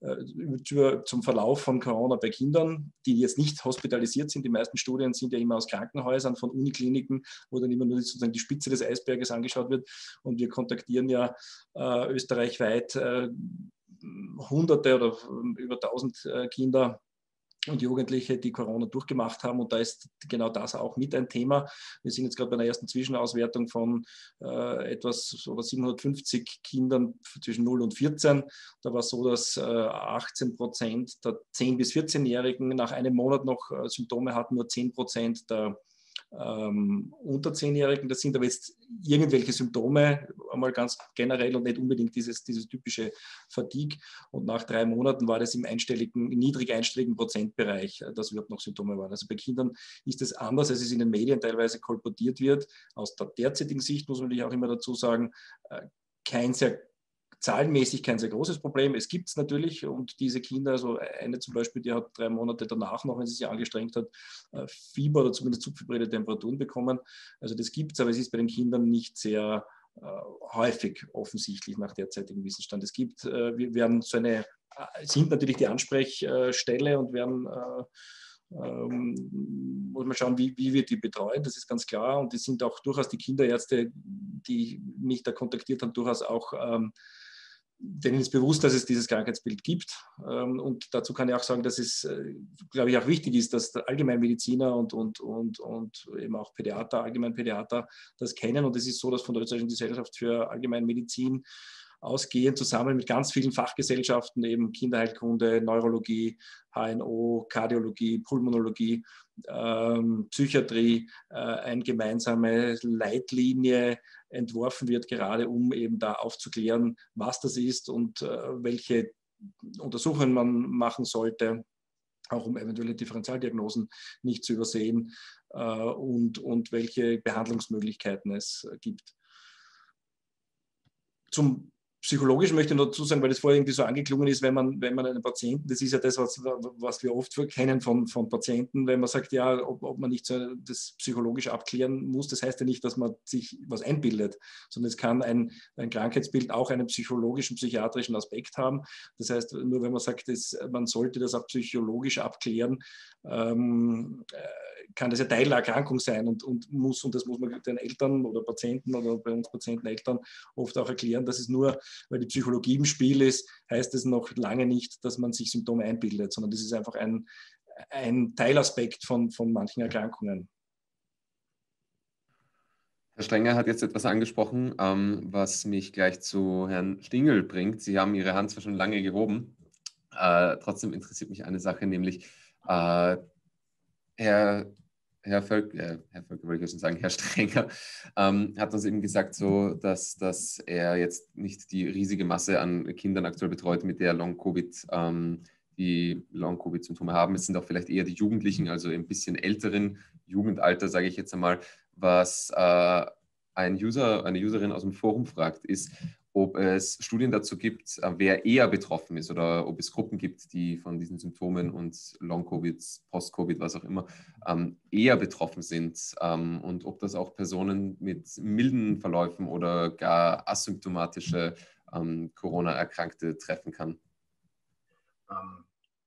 äh, zum Verlauf von Corona bei Kindern, die jetzt nicht hospitalisiert sind. Die meisten Studien sind ja immer aus Krankenhäusern, von Unikliniken, wo dann immer nur sozusagen die Spitze des Eisberges angeschaut wird. Und wir kontaktieren ja äh, österreichweit äh, Hunderte oder über tausend äh, Kinder und Jugendliche, die Corona durchgemacht haben. Und da ist genau das auch mit ein Thema. Wir sind jetzt gerade bei einer ersten Zwischenauswertung von äh, etwas über siebenhundertfünfzig Kindern zwischen null und vierzehn. Da war es so, dass äh, achtzehn Prozent der zehn- bis vierzehnjährigen nach einem Monat noch äh, Symptome hatten, nur zehn Prozent der Ähm, unter zehnjährigen. Das sind aber jetzt irgendwelche Symptome, einmal ganz generell und nicht unbedingt dieses, dieses typische Fatigue. Und nach drei Monaten war das im einstelligen, niedrig einstelligen Prozentbereich, dass überhaupt noch Symptome waren. Also bei Kindern ist es anders, als es in den Medien teilweise kolportiert wird. Aus der derzeitigen Sicht muss man natürlich auch immer dazu sagen, kein sehr zahlenmäßig kein sehr großes Problem. Es gibt es natürlich und diese Kinder, also eine zum Beispiel, die hat drei Monate danach noch, wenn sie sich angestrengt hat, Fieber oder zumindest subfibrille Temperaturen bekommen. Also das gibt es, aber es ist bei den Kindern nicht sehr äh, häufig offensichtlich nach derzeitigem Wissensstand. Es gibt, äh, wir werden so eine, äh, sind natürlich die Ansprechstelle und werden äh, Ähm, muss man schauen, wie, wie wir die betreuen, das ist ganz klar. Und die sind auch durchaus die Kinderärzte, die mich da kontaktiert haben, durchaus auch, ähm, denen ist bewusst, dass es dieses Krankheitsbild gibt. Ähm, und dazu kann ich auch sagen, dass es, äh, glaube ich, auch wichtig ist, dass der Allgemeinmediziner und, und, und, und eben auch Pädiater, Allgemeinpädiater das kennen. Und es ist so, dass von der Österreichischen Gesellschaft für Allgemeinmedizin ausgehend zusammen mit ganz vielen Fachgesellschaften, eben Kinderheilkunde, Neurologie, H N O, Kardiologie, Pulmonologie, ähm, Psychiatrie, äh, eine gemeinsame Leitlinie entworfen wird, gerade um eben da aufzuklären, was das ist und äh, welche Untersuchungen man machen sollte, auch um eventuelle Differentialdiagnosen nicht zu übersehen äh, und, und welche Behandlungsmöglichkeiten es gibt. Zum Psychologisch möchte ich noch dazu sagen, weil das vorher irgendwie so angeklungen ist, wenn man, wenn man einen Patienten, das ist ja das, was, was wir oft kennen von, von Patienten, wenn man sagt, ja, ob, ob man nicht so das psychologisch abklären muss, das heißt ja nicht, dass man sich was einbildet, sondern es kann ein, ein Krankheitsbild auch einen psychologischen, psychiatrischen Aspekt haben. Das heißt, nur wenn man sagt, das, man sollte das auch psychologisch abklären, ähm, kann das ja Teil der Erkrankung sein und, und muss, und das muss man den Eltern oder Patienten oder bei uns Patienten Eltern oft auch erklären, dass es nur, weil die Psychologie im Spiel ist, heißt es noch lange nicht, dass man sich Symptome einbildet, sondern das ist einfach ein, ein Teilaspekt von, von manchen Erkrankungen. Herr Strenger hat jetzt etwas angesprochen, ähm, was mich gleich zu Herrn Stingel bringt. Sie haben Ihre Hand zwar schon lange gehoben, äh, trotzdem interessiert mich eine Sache, nämlich äh, Herr, Herr Völk, äh, Herr Völk, wollte ich schon sagen, Herr Strenger ähm, hat uns eben gesagt, so, dass, dass er jetzt nicht die riesige Masse an Kindern aktuell betreut, mit der Long-Covid, ähm, die Long-Covid-Symptome haben. Es sind auch vielleicht eher die Jugendlichen, also ein bisschen älteren Jugendalter, sage ich jetzt einmal. Was äh, ein User, eine Userin aus dem Forum fragt, ist, ob es Studien dazu gibt, wer eher betroffen ist oder ob es Gruppen gibt, die von diesen Symptomen und Long-Covid, Post-Covid, was auch immer, ähm, eher betroffen sind ähm, und ob das auch Personen mit milden Verläufen oder gar asymptomatische ähm, Corona-Erkrankte treffen kann. Ähm,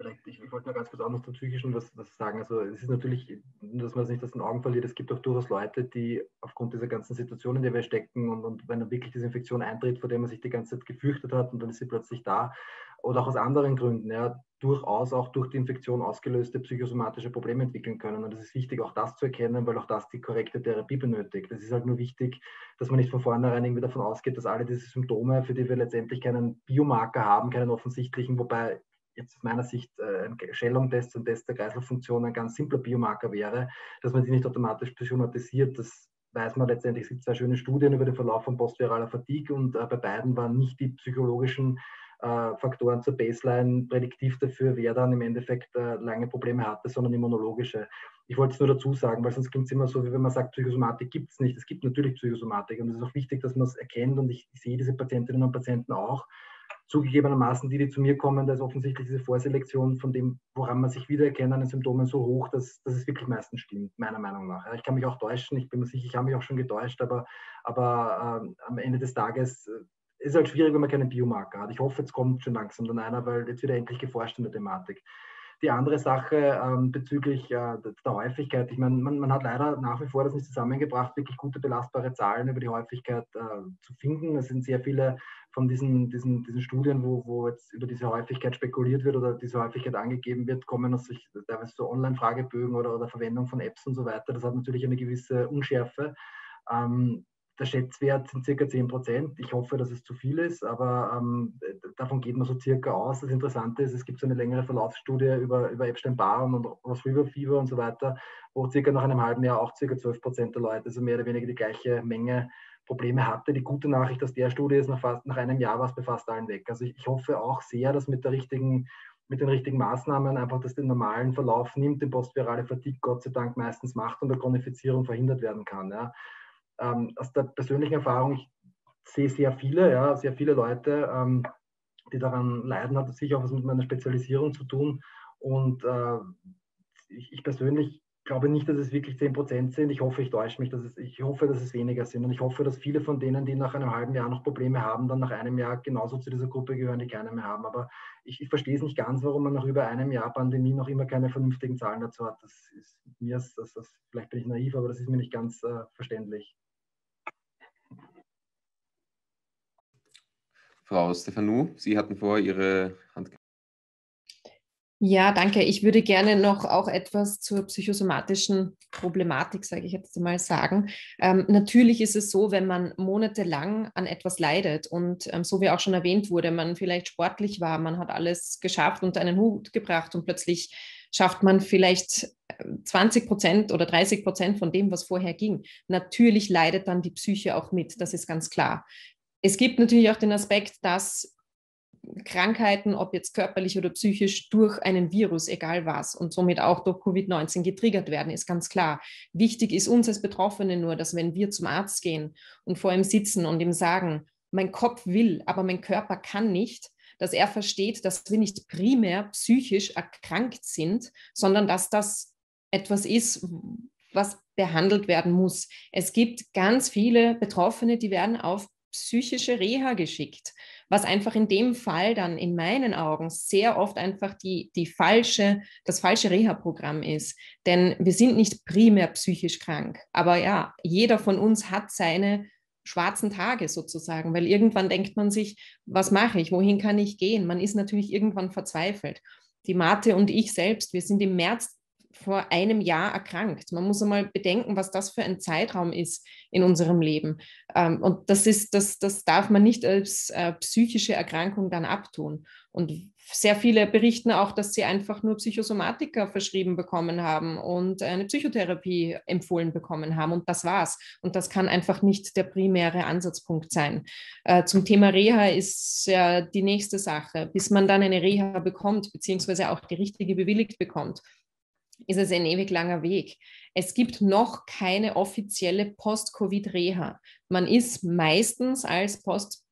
Vielleicht, ich, ich wollte noch ganz kurz auch noch zur psychischen was, was sagen. Also es ist natürlich, dass man es nicht aus den Augen verliert, es gibt auch durchaus Leute, die aufgrund dieser ganzen Situation, in der wir stecken und, und wenn dann wirklich diese Infektion eintritt, vor der man sich die ganze Zeit gefürchtet hat und dann ist sie plötzlich da, oder auch aus anderen Gründen, ja, durchaus auch durch die Infektion ausgelöste psychosomatische Probleme entwickeln können. Und es ist wichtig, auch das zu erkennen, weil auch das die korrekte Therapie benötigt. Es ist halt nur wichtig, dass man nicht von vornherein irgendwie davon ausgeht, dass alle diese Symptome, für die wir letztendlich keinen Biomarker haben, keinen offensichtlichen, wobei jetzt aus meiner Sicht äh, ein Schellung-Test und Test der Kreislauffunktion ein ganz simpler Biomarker wäre, dass man die nicht automatisch psychomatisiert. Das weiß man letztendlich. Es gibt zwei schöne Studien über den Verlauf von postviraler Fatigue und äh, bei beiden waren nicht die psychologischen äh, Faktoren zur Baseline prädiktiv dafür, wer dann im Endeffekt äh, lange Probleme hatte, sondern immunologische. Ich wollte es nur dazu sagen, weil sonst klingt es immer so, wie wenn man sagt, Psychosomatik gibt es nicht. Es gibt natürlich Psychosomatik und es ist auch wichtig, dass man es erkennt und ich, ich sehe diese Patientinnen und Patienten auch. Zugegebenermaßen, die, die zu mir kommen, da ist offensichtlich diese Vorselektion von dem, woran man sich wiedererkennt, an den Symptomen so hoch, dass, dass es wirklich meistens stimmt, meiner Meinung nach. Ja, ich kann mich auch täuschen, ich bin mir sicher, ich habe mich auch schon getäuscht, aber, aber äh, am Ende des Tages äh, ist es halt schwierig, wenn man keinen Biomarker hat. Ich hoffe, jetzt kommt schon langsam dann einer, weil jetzt wieder endlich geforscht in der Thematik. Die andere Sache ähm, bezüglich äh, der Häufigkeit, ich meine, man, man hat leider nach wie vor das nicht zusammengebracht, wirklich gute belastbare Zahlen über die Häufigkeit äh, zu finden. Es sind sehr viele von diesen, diesen, diesen Studien, wo, wo jetzt über diese Häufigkeit spekuliert wird oder diese Häufigkeit angegeben wird, kommen aus sich teilweise so Online-Fragebögen oder, oder Verwendung von Apps und so weiter. Das hat natürlich eine gewisse Unschärfe. Ähm, Der Schätzwert sind circa zehn Prozent. Ich hoffe, dass es zu viel ist, aber ähm, davon geht man so circa aus. Das Interessante ist, es gibt so eine längere Verlaufsstudie über, über Epstein-Barr und Ross River Fever und so weiter, wo circa nach einem halben Jahr auch circa zwölf Prozent der Leute, also mehr oder weniger die gleiche Menge Probleme hatte. Die gute Nachricht aus der Studie ist, nach, fast, nach einem Jahr war es bei fast allen weg. Also ich, ich hoffe auch sehr, dass mit der richtigen mit den richtigen Maßnahmen einfach, dass den normalen Verlauf nimmt, den postvirale Fatigue Gott sei Dank meistens macht und der Chronifizierung verhindert werden kann. Ja. Ähm, aus der persönlichen Erfahrung, ich sehe sehr viele, ja, sehr viele Leute, ähm, die daran leiden, hat das sicher auch was mit meiner Spezialisierung zu tun. Und äh, ich, ich persönlich glaube nicht, dass es wirklich zehn Prozent sind. Ich hoffe, ich täusche mich, dass es, ich hoffe, dass es weniger sind. Und ich hoffe, dass viele von denen, die nach einem halben Jahr noch Probleme haben, dann nach einem Jahr genauso zu dieser Gruppe gehören, die keine mehr haben. Aber ich, ich verstehe es nicht ganz, warum man nach über einem Jahr Pandemie noch immer keine vernünftigen Zahlen dazu hat. Das ist mir, das, das, vielleicht bin ich naiv, aber das ist mir nicht ganz äh, verständlich. Frau Stephanou, Sie hatten vorher Ihre Hand. Ja, danke. Ich würde gerne noch auch etwas zur psychosomatischen Problematik, sage ich jetzt mal, sagen. Ähm, natürlich ist es so, wenn man monatelang an etwas leidet und ähm, so wie auch schon erwähnt wurde, man vielleicht sportlich war, man hat alles geschafft und einen Hut gebracht und plötzlich schafft man vielleicht zwanzig Prozent oder dreißig Prozent von dem, was vorher ging. Natürlich leidet dann die Psyche auch mit, das ist ganz klar. Es gibt natürlich auch den Aspekt, dass Krankheiten, ob jetzt körperlich oder psychisch, durch einen Virus, egal was, und somit auch durch Covid neunzehn getriggert werden, ist ganz klar. Wichtig ist uns als Betroffene nur, dass wenn wir zum Arzt gehen und vor ihm sitzen und ihm sagen, mein Kopf will, aber mein Körper kann nicht, dass er versteht, dass wir nicht primär psychisch erkrankt sind, sondern dass das etwas ist, was behandelt werden muss. Es gibt ganz viele Betroffene, die werden auf psychische Reha geschickt, was einfach in dem Fall dann in meinen Augen sehr oft einfach die, die falsche, das falsche Reha-Programm ist. Denn wir sind nicht primär psychisch krank. Aber ja, jeder von uns hat seine schwarzen Tage sozusagen, weil irgendwann denkt man sich, was mache ich, wohin kann ich gehen? Man ist natürlich irgendwann verzweifelt. Die Marte und ich selbst, wir sind im März vor einem Jahr erkrankt. Man muss einmal bedenken, was das für ein Zeitraum ist in unserem Leben. Und das ist, das, das darf man nicht als äh, psychische Erkrankung dann abtun. Und sehr viele berichten auch, dass sie einfach nur Psychosomatika verschrieben bekommen haben und eine Psychotherapie empfohlen bekommen haben. Und das war's. Und das kann einfach nicht der primäre Ansatzpunkt sein. Äh, zum Thema Reha ist ja die nächste Sache. Bis man dann eine Reha bekommt, beziehungsweise auch die richtige bewilligt bekommt, ist es ein ewig langer Weg. Es gibt noch keine offizielle Post-Covid-Reha. Man ist meistens als Post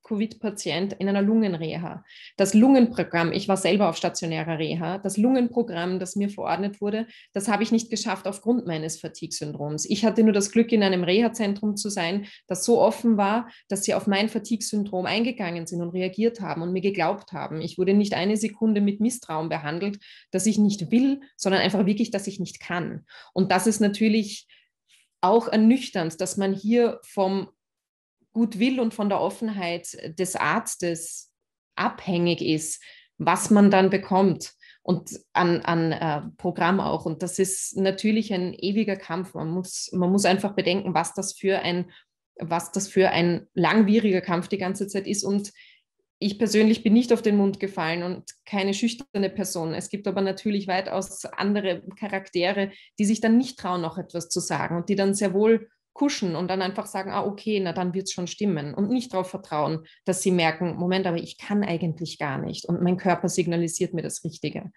Post-Covid-Patient in einer Lungenreha. Das Lungenprogramm, ich war selber auf stationärer Reha, das Lungenprogramm, das mir verordnet wurde, das habe ich nicht geschafft aufgrund meines Fatigue-Syndroms. Ich hatte nur das Glück, in einem Reha-Zentrum zu sein, das so offen war, dass sie auf mein Fatigue-Syndrom eingegangen sind und reagiert haben und mir geglaubt haben. Ich wurde nicht eine Sekunde mit Misstrauen behandelt, dass ich nicht will, sondern einfach wirklich, dass ich nicht kann. Und das ist natürlich auch ernüchternd, dass man hier vom Gutwill und von der Offenheit des Arztes abhängig ist, was man dann bekommt und an, an äh, Programm auch. Und das ist natürlich ein ewiger Kampf. Man muss, man muss einfach bedenken, was das für ein, was das für ein langwieriger Kampf die ganze Zeit ist. Und ich persönlich bin nicht auf den Mund gefallen und keine schüchterne Person. Es gibt aber natürlich weitaus andere Charaktere, die sich dann nicht trauen, noch etwas zu sagen und die dann sehr wohl kuschen und dann einfach sagen, ah, okay, na dann wird es schon stimmen und nicht darauf vertrauen, dass sie merken, Moment, aber ich kann eigentlich gar nicht und mein Körper signalisiert mir das Richtige.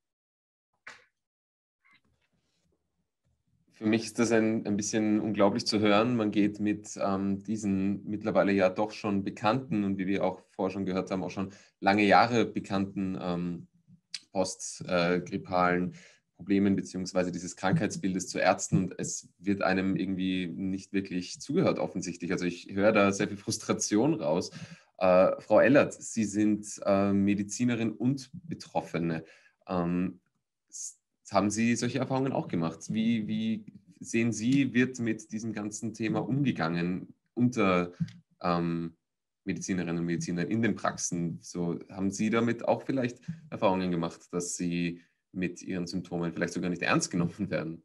Für mich ist das ein, ein bisschen unglaublich zu hören. Man geht mit ähm, diesen mittlerweile ja doch schon bekannten und wie wir auch vorher schon gehört haben, auch schon lange Jahre bekannten ähm, postgrippalen äh, Problemen beziehungsweise dieses Krankheitsbildes zu Ärzten und es wird einem irgendwie nicht wirklich zugehört offensichtlich. Also ich höre da sehr viel Frustration raus. Äh, Frau Ellert, Sie sind äh, Medizinerin und Betroffene. Ähm, haben Sie solche Erfahrungen auch gemacht? Wie, wie sehen Sie, wird mit diesem ganzen Thema umgegangen unter ähm, Medizinerinnen und Medizinern in den Praxen? So, haben Sie damit auch vielleicht Erfahrungen gemacht, dass Sie mit ihren Symptomen vielleicht sogar nicht ernst genommen werden?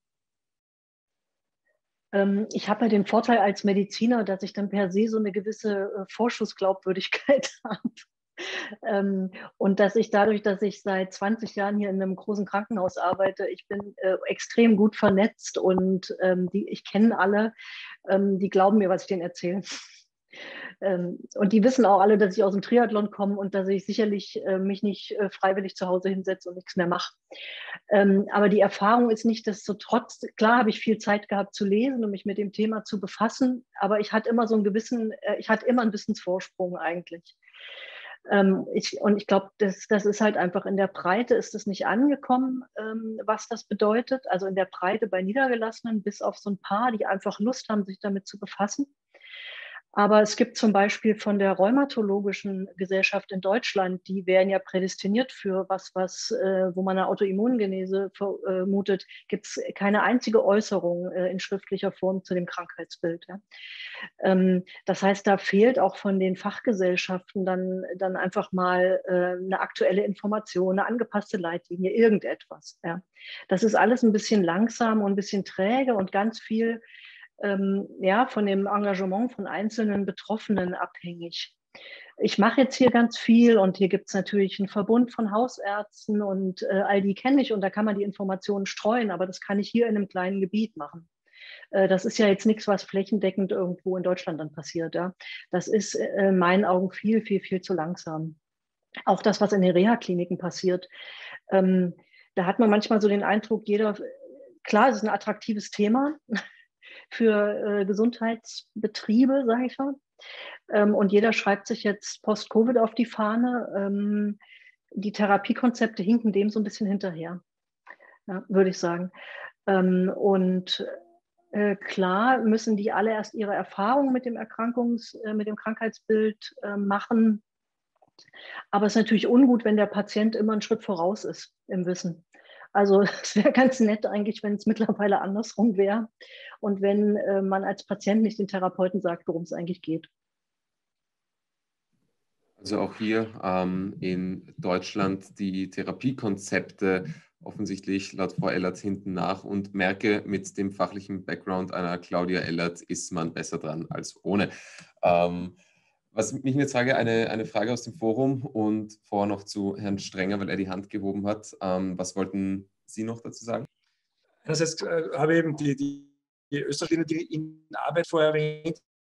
Ähm, ich habe ja den Vorteil als Mediziner, dass ich dann per se so eine gewisse äh, Vorschussglaubwürdigkeit habe. Ähm, und dass ich dadurch, dass ich seit zwanzig Jahren hier in einem großen Krankenhaus arbeite, ich bin äh, extrem gut vernetzt und ähm, die, ich kenne alle, ähm, die glauben mir, was ich denen erzähle. Ähm, und die wissen auch alle, dass ich aus dem Triathlon komme und dass ich sicherlich äh, mich nicht äh, freiwillig zu Hause hinsetze und nichts mehr mache. Ähm, aber die Erfahrung ist nicht, dass so trotz, klar habe ich viel Zeit gehabt zu lesen und mich mit dem Thema zu befassen, aber ich hatte immer so einen gewissen, äh, ich hatte immer ein bisschen Vorsprung eigentlich. Ähm, ich, und ich glaube, das, das ist halt einfach in der Breite ist es nicht angekommen, ähm, was das bedeutet. Also in der Breite bei Niedergelassenen, bis auf so ein paar, die einfach Lust haben, sich damit zu befassen. Aber es gibt zum Beispiel von der Rheumatologischen Gesellschaft in Deutschland, die wären ja prädestiniert für was, was äh, wo man eine Autoimmungenese vermutet, gibt es keine einzige Äußerung äh, in schriftlicher Form zu dem Krankheitsbild. Ja. Ähm, das heißt, da fehlt auch von den Fachgesellschaften dann, dann einfach mal äh, eine aktuelle Information, eine angepasste Leitlinie, irgendetwas. Ja. Das ist alles ein bisschen langsam und ein bisschen träge und ganz viel Ähm, ja, von dem Engagement von einzelnen Betroffenen abhängig. Ich mache jetzt hier ganz viel und hier gibt es natürlich einen Verbund von Hausärzten und äh, all die kenne ich und da kann man die Informationen streuen, aber das kann ich hier in einem kleinen Gebiet machen. Äh, das ist ja jetzt nichts, was flächendeckend irgendwo in Deutschland dann passiert. Ja. Das ist äh, in meinen Augen viel, viel, viel zu langsam. Auch das, was in den Reha-Kliniken passiert. Ähm, da hat man manchmal so den Eindruck, jeder, klar, es ist ein attraktives Thema für äh, Gesundheitsbetriebe, sage ich mal. Ähm, und jeder schreibt sich jetzt Post-Covid auf die Fahne. Ähm, die Therapiekonzepte hinken dem so ein bisschen hinterher, ja, würde ich sagen. Ähm, und äh, klar müssen die alle erst ihre Erfahrungen mit dem Erkrankungs-, äh, mit dem Krankheitsbild äh, machen. Aber es ist natürlich ungut, wenn der Patient immer einen Schritt voraus ist im Wissen. Also es wäre ganz nett eigentlich, wenn es mittlerweile andersrum wäre und wenn äh, man als Patient nicht den Therapeuten sagt, worum es eigentlich geht. Also auch hier ähm, in Deutschland die Therapiekonzepte offensichtlich laut Frau Ellert hinten nach und merke, mit dem fachlichen Background einer Claudia Ellert ist man besser dran als ohne. Ähm, Was mich jetzt frage, eine, eine Frage aus dem Forum und vorher noch zu Herrn Strenger, weil er die Hand gehoben hat. Ähm, was wollten Sie noch dazu sagen? Einerseits äh, habe ich eben die, die, die Österreicher, die in Arbeit vorher erwähnt.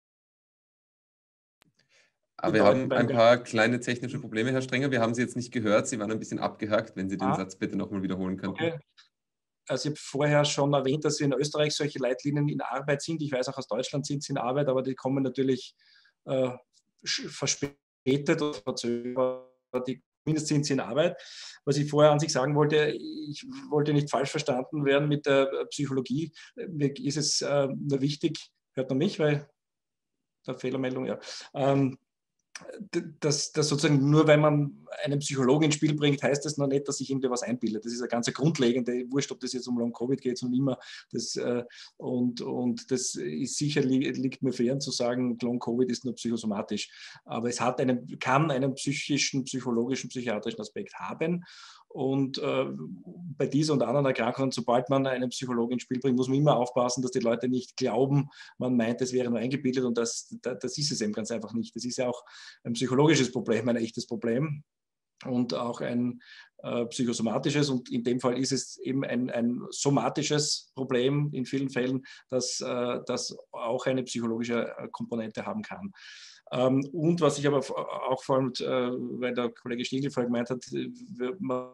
Aber wir haben ein paar kleine technische Probleme, Herr Strenger. Wir haben Sie jetzt nicht gehört. Sie waren ein bisschen abgehakt. Wenn Sie den ah, Satz bitte nochmal wiederholen könnten. Okay. Also ich habe vorher schon erwähnt, dass in Österreich solche Leitlinien in Arbeit sind. Ich weiß auch, aus Deutschland sind sie in Arbeit, aber die kommen natürlich äh, verspätet oder verzögert, zumindest sind sie in Arbeit. Was ich vorher an sich sagen wollte, ich wollte nicht falsch verstanden werden mit der Psychologie. Mir ist es äh, nur wichtig, hört man mich, weil der Fehlermeldung, ja, ähm, dass, dass sozusagen nur weil man einen Psychologen ins Spiel bringt, heißt das noch nicht, dass sich irgendwie was einbildet. Das ist eine ganz grundlegende, wurscht, ob das jetzt um Long-Covid geht und immer. Das, äh, und, und das ist sicher, liegt mir fern zu sagen, Long-Covid ist nur psychosomatisch. Aber es hat einen, kann einen psychischen, psychologischen, psychiatrischen Aspekt haben. Und äh, bei dieser und anderen Erkrankungen, sobald man einen Psychologen ins Spiel bringt, muss man immer aufpassen, dass die Leute nicht glauben, man meint, es wäre nur eingebildet, und das, das, das ist es eben ganz einfach nicht. Das ist ja auch ein psychologisches Problem, ein echtes Problem und auch ein äh, psychosomatisches, und in dem Fall ist es eben ein, ein somatisches Problem in vielen Fällen, das, äh, das auch eine psychologische Komponente haben kann. Ähm, und was ich aber auch vor allem, äh, weil der Kollege Stingl vorher gemeint hat, man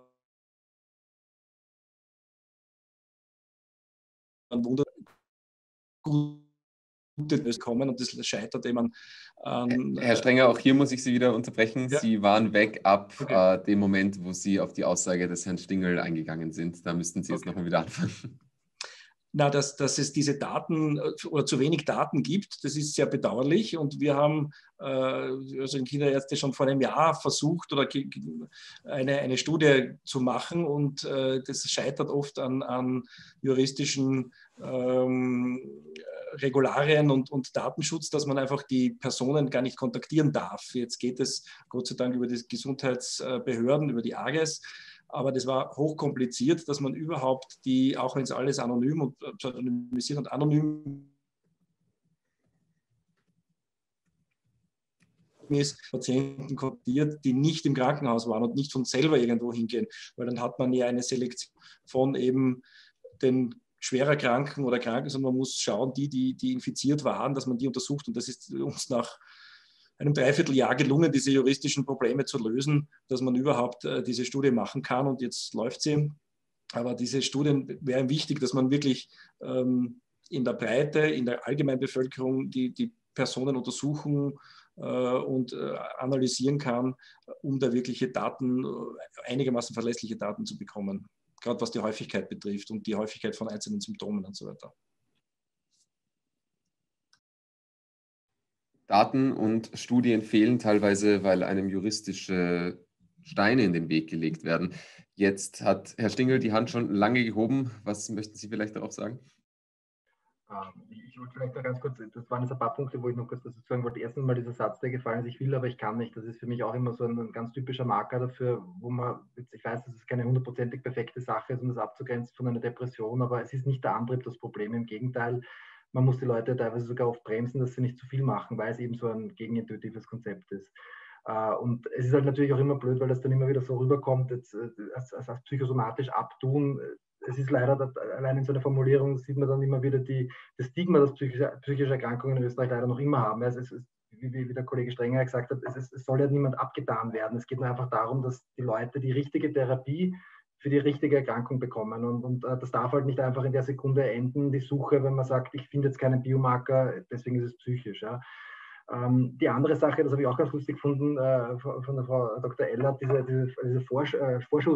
man wundert, gute kommen, und das scheitert eben an. Herr Strenger, auch hier muss ich Sie wieder unterbrechen. Ja. Sie waren weg ab Okay. äh, dem Moment, wo Sie auf die Aussage des Herrn Stingl eingegangen sind. Da müssten Sie jetzt okay. nochmal wieder anfangen. Na, dass, dass es diese Daten oder zu wenig Daten gibt, das ist sehr bedauerlich, und wir haben äh, also in Kinderärzte schon vor einem Jahr versucht, oder eine, eine Studie zu machen, und äh, das scheitert oft an, an juristischen ähm, Regularien und, und Datenschutz, dass man einfach die Personen gar nicht kontaktieren darf. Jetzt geht es Gott sei Dank über die Gesundheitsbehörden, über die A G E S. Aber das war hochkompliziert, dass man überhaupt die, auch wenn es alles anonym und pseudonymisiert und anonym ist, Patienten kontaktiert, die nicht im Krankenhaus waren und nicht von selber irgendwo hingehen. Weil dann hat man ja eine Selektion von eben den schwerer Kranken oder Kranken, sondern man muss schauen, die, die, die infiziert waren, dass man die untersucht. Und das ist uns nach einem Dreivierteljahr gelungen, diese juristischen Probleme zu lösen, dass man überhaupt äh, diese Studie machen kann, und jetzt läuft sie. Aber diese Studien wären wichtig, dass man wirklich ähm, in der Breite, in der Allgemeinbevölkerung die, die Personen untersuchen äh, und äh, analysieren kann, um da wirkliche Daten, einigermaßen verlässliche Daten zu bekommen, gerade was die Häufigkeit betrifft und die Häufigkeit von einzelnen Symptomen und so weiter. Daten und Studien fehlen teilweise, weil einem juristische Steine in den Weg gelegt werden. Jetzt hat Herr Stingl die Hand schon lange gehoben. Was möchten Sie vielleicht darauf sagen? Ich wollte vielleicht noch ganz kurz, das waren jetzt ein paar Punkte, wo ich noch kurz dazu sagen wollte. Erstens mal dieser Satz, der gefallen ist, ich will, aber ich kann nicht. Das ist für mich auch immer so ein, ein ganz typischer Marker dafür, wo man, ich weiß, dass es keine hundertprozentig perfekte Sache ist, um das abzugrenzen von einer Depression, aber es ist nicht der Antrieb das Problem. Im Gegenteil, man muss die Leute teilweise sogar oft bremsen, dass sie nicht zu viel machen, weil es eben so ein gegenintuitives Konzept ist. Und es ist halt natürlich auch immer blöd, weil das dann immer wieder so rüberkommt, jetzt, als, als, als psychosomatisch abtun. Es ist leider, allein in so einer Formulierung sieht man dann immer wieder die, das Stigma, das psychische, psychische Erkrankungen in Österreich leider noch immer haben. Also es ist, wie, wie der Kollege Strenger gesagt hat, es, ist, es soll ja niemand abgetan werden. Es geht nur einfach darum, dass die Leute die richtige Therapie für die richtige Erkrankung bekommen. Und, und äh, das darf halt nicht einfach in der Sekunde enden, die Suche, wenn man sagt, ich finde jetzt keinen Biomarker, deswegen ist es psychisch. Ja. Ähm, die andere Sache, das habe ich auch ganz lustig gefunden, äh, von der Frau Doktor Ellert, diese, diese, diese Vorsch äh,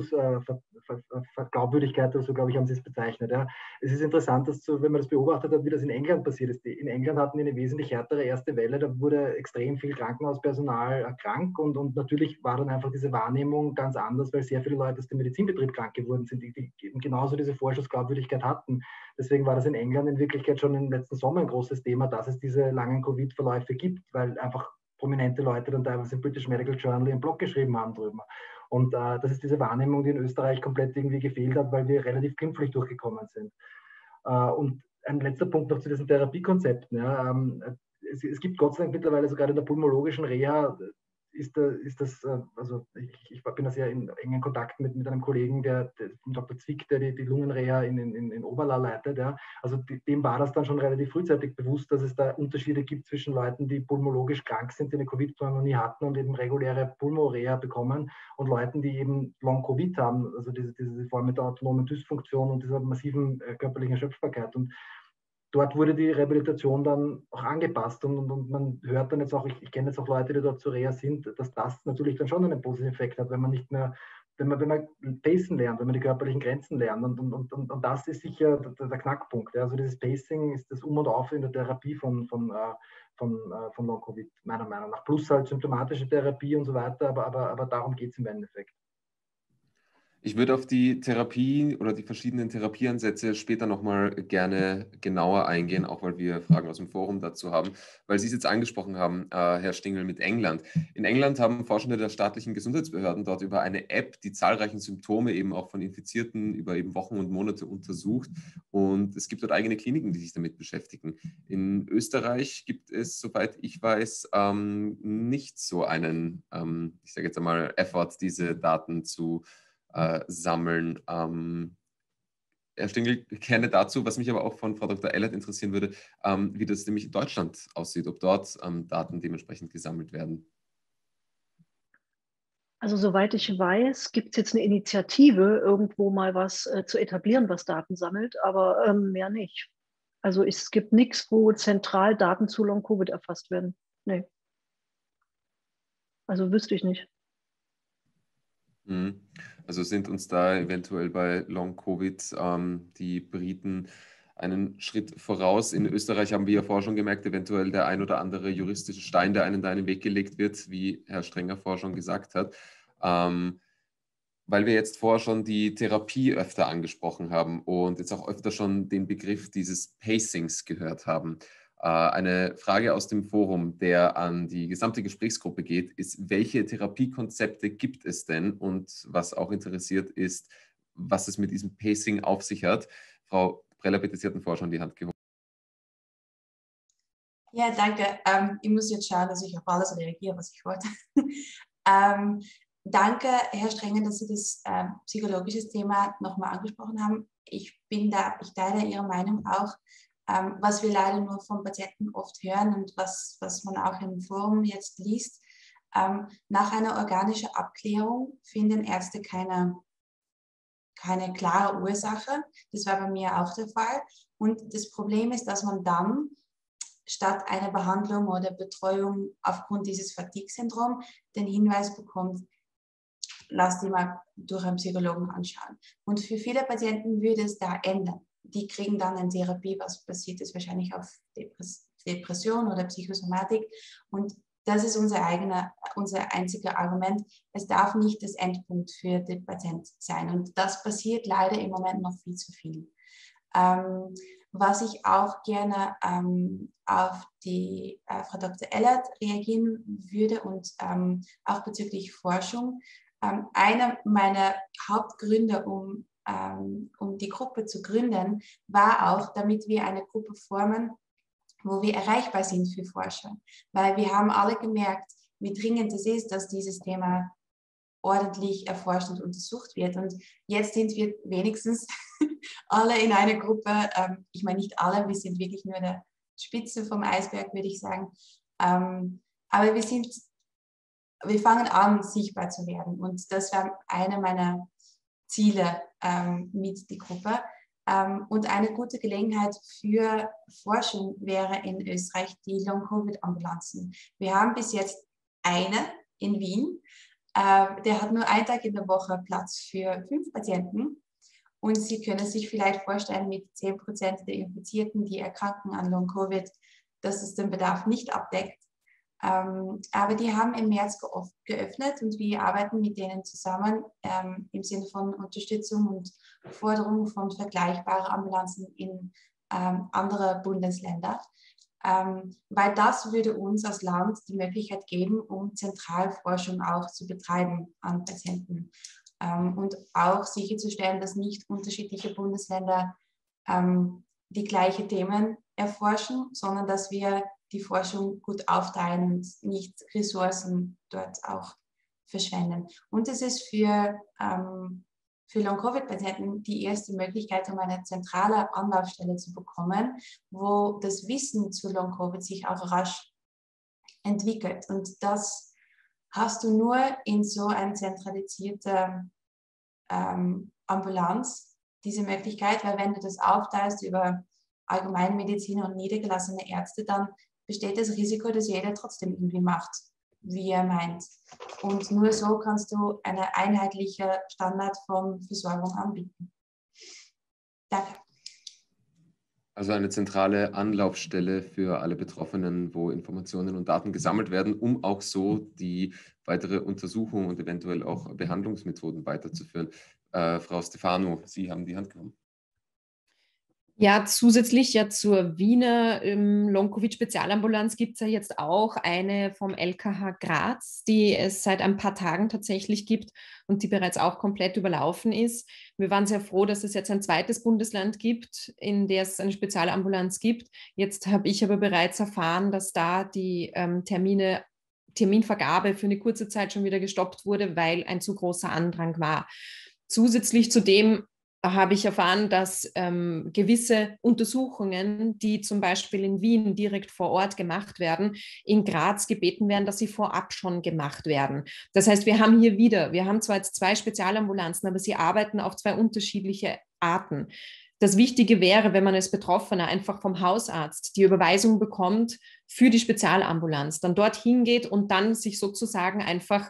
Vorschussglaubwürdigkeit, äh, oder so, glaube ich, haben Sie es bezeichnet. Ja. Es ist interessant, dass so, wenn man das beobachtet hat, wie das in England passiert ist. In England hatten die eine wesentlich härtere erste Welle, da wurde extrem viel Krankenhauspersonal krank, und, und natürlich war dann einfach diese Wahrnehmung ganz anders, weil sehr viele Leute aus dem Medizinbetrieb krank geworden sind, die, die genauso diese Vorschussglaubwürdigkeit hatten. Deswegen war das in England in Wirklichkeit schon im letzten Sommer ein großes Thema, dass es diese langen Covid-Verläufe gibt, weil einfach prominente Leute dann teilweise im British Medical Journal ihren Blog geschrieben haben drüber. Und äh, das ist diese Wahrnehmung, die in Österreich komplett irgendwie gefehlt hat, weil wir relativ glimpflich durchgekommen sind. Äh, und ein letzter Punkt noch zu diesen Therapiekonzepten. Ja. Ähm, es, es gibt Gott sei Dank mittlerweile sogar in der pulmologischen Reha, ist, ist das, also ich, ich bin da sehr in engen Kontakt mit, mit einem Kollegen, der, der Doktor Zwick, der die, die Lungenreha in, in, in Oberla leitet. Ja. Also die, dem war das dann schon relativ frühzeitig bewusst, dass es da Unterschiede gibt zwischen Leuten, die pulmologisch krank sind, die eine Covid-Pneumonie hatten und eben reguläre Pulmoreha bekommen, und Leuten, die eben Long-Covid haben, also diese, diese Form mit der autonomen Dysfunktion und dieser massiven äh, körperlichen Erschöpfbarkeit. Und dort wurde die Rehabilitation dann auch angepasst und, und, und man hört dann jetzt auch, ich, ich kenne jetzt auch Leute, die dort zu Reha sind, dass das natürlich dann schon einen positiven Effekt hat, wenn man nicht mehr, wenn man, wenn man Pacen lernt, wenn man die körperlichen Grenzen lernt und, und, und, und das ist sicher der, der Knackpunkt. Ja. Also dieses Pacing ist das Um und Auf in der Therapie von, von, von, von Long-Covid, meiner Meinung nach. Plus halt symptomatische Therapie und so weiter, aber, aber, aber darum geht es im Endeffekt. Ich würde auf die Therapie oder die verschiedenen Therapieansätze später nochmal gerne genauer eingehen, auch weil wir Fragen aus dem Forum dazu haben, weil Sie es jetzt angesprochen haben, äh, Herr Stingl, mit England. In England haben Forschende der staatlichen Gesundheitsbehörden dort über eine App die zahlreichen Symptome eben auch von Infizierten über eben Wochen und Monate untersucht und es gibt dort eigene Kliniken, die sich damit beschäftigen. In Österreich gibt es, soweit ich weiß, ähm, nicht so einen, ähm, ich sage jetzt einmal, Effort, diese Daten zu Äh, sammeln. Ähm, Herr Stingl, gerne dazu, was mich aber auch von Frau Doktor Ellert interessieren würde, ähm, wie das nämlich in Deutschland aussieht, ob dort ähm, Daten dementsprechend gesammelt werden. Also soweit ich weiß, gibt es jetzt eine Initiative, irgendwo mal was äh, zu etablieren, was Daten sammelt, aber ähm, mehr nicht. Also es gibt nichts, wo zentral Daten zu Long-Covid erfasst werden. Nee. Also wüsste ich nicht. Also sind uns da eventuell bei Long-Covid ähm, die Briten einen Schritt voraus. In Österreich haben wir ja vorher schon gemerkt, eventuell der ein oder andere juristische Stein, der einen da in den Weg gelegt wird, wie Herr Strenger vorher schon gesagt hat. Ähm, weil wir jetzt vorher schon die Therapie öfter angesprochen haben und jetzt auch öfter schon den Begriff dieses Pacings gehört haben. Eine Frage aus dem Forum, der an die gesamte Gesprächsgruppe geht, ist, welche Therapiekonzepte gibt es denn? Und was auch interessiert ist, was es mit diesem Pacing auf sich hat. Frau Preller, bitte, Sie hatten vorher schon die Hand gehoben. Ja, danke. Ähm, ich muss jetzt schauen, dass ich auf alles reagiere, was ich wollte. ähm, danke, Herr Strenger, dass Sie das äh, psychologische Thema nochmal angesprochen haben. Ich bin da, ich teile Ihre Meinung auch. Ähm, was wir leider nur von Patienten oft hören und was, was man auch im Forum jetzt liest, ähm, nach einer organischen Abklärung finden Ärzte keine, keine klare Ursache. Das war bei mir auch der Fall. Und das Problem ist, dass man dann statt einer Behandlung oder Betreuung aufgrund dieses Fatigue-Syndroms den Hinweis bekommt, lass die mal durch einen Psychologen anschauen. Und für viele Patienten würde es da ändern. Die kriegen dann eine Therapie, was basiert ist wahrscheinlich auf Depression oder Psychosomatik. Und das ist unser eigener, unser einziger Argument. Es darf nicht das Endpunkt für den Patienten sein. Und das passiert leider im Moment noch viel zu viel. Ähm, was ich auch gerne ähm, auf die äh, Frau Doktor Ellert reagieren würde und ähm, auch bezüglich Forschung. Ähm, einer meiner Hauptgründe, um Um, um die Gruppe zu gründen, war auch, damit wir eine Gruppe formen, wo wir erreichbar sind für Forscher. Weil wir haben alle gemerkt, wie dringend es ist, dass dieses Thema ordentlich erforscht und untersucht wird. Und jetzt sind wir wenigstens alle in einer Gruppe, ähm, ich meine nicht alle, wir sind wirklich nur der Spitze vom Eisberg, würde ich sagen. Ähm, aber wir sind, wir fangen an, sichtbar zu werden. Und das war eine meiner Ziele ähm, mit der Gruppe. Ähm, und eine gute Gelegenheit für Forschung wäre in Österreich die Long-Covid-Ambulanzen. Wir haben bis jetzt eine in Wien. Äh, der hat nur einen Tag in der Woche Platz für fünf Patienten. Und Sie können sich vielleicht vorstellen, mit zehn Prozent der Infizierten, die erkranken an Long-Covid, dass es den Bedarf nicht abdeckt. Ähm, aber die haben im März geöffnet und wir arbeiten mit denen zusammen ähm, im Sinne von Unterstützung und Forderung von vergleichbaren Ambulanzen in ähm, andere Bundesländer, ähm, weil das würde uns als Land die Möglichkeit geben, um Zentralforschung auch zu betreiben an Patienten ähm, und auch sicherzustellen, dass nicht unterschiedliche Bundesländer ähm, die gleichen Themen erforschen, sondern dass wir die Forschung gut aufteilen und nicht Ressourcen dort auch verschwenden. Und es ist für, ähm, für Long-Covid-Patienten die erste Möglichkeit, um eine zentrale Anlaufstelle zu bekommen, wo das Wissen zu Long-Covid sich auch rasch entwickelt. Und das hast du nur in so einer zentralisierten ähm, Ambulanz, diese Möglichkeit, weil wenn du das aufteilst über Allgemeinmediziner und niedergelassene Ärzte, dann besteht das Risiko, dass jeder trotzdem irgendwie macht, wie er meint. Und nur so kannst du eine einheitliche Standard von Versorgung anbieten. Danke. Also eine zentrale Anlaufstelle für alle Betroffenen, wo Informationen und Daten gesammelt werden, um auch so die weitere Untersuchung und eventuell auch Behandlungsmethoden weiterzuführen. Äh, Frau Stefano, Sie haben die Hand genommen. Ja, zusätzlich ja zur Wiener ähm, Long-Covid-Spezialambulanz gibt es ja jetzt auch eine vom L K H Graz, die es seit ein paar Tagen tatsächlich gibt und die bereits auch komplett überlaufen ist. Wir waren sehr froh, dass es jetzt ein zweites Bundesland gibt, in der es eine Spezialambulanz gibt. Jetzt habe ich aber bereits erfahren, dass da die ähm, Termine Terminvergabe für eine kurze Zeit schon wieder gestoppt wurde, weil ein zu großer Andrang war. Zusätzlich zu dem habe ich erfahren, dass ähm, gewisse Untersuchungen, die zum Beispiel in Wien direkt vor Ort gemacht werden, in Graz gebeten werden, dass sie vorab schon gemacht werden. Das heißt, wir haben hier wieder, wir haben zwar jetzt zwei Spezialambulanzen, aber sie arbeiten auf zwei unterschiedliche Arten. Das Wichtige wäre, wenn man als Betroffener einfach vom Hausarzt die Überweisung bekommt für die Spezialambulanz, dann dort hingeht und dann sich sozusagen einfach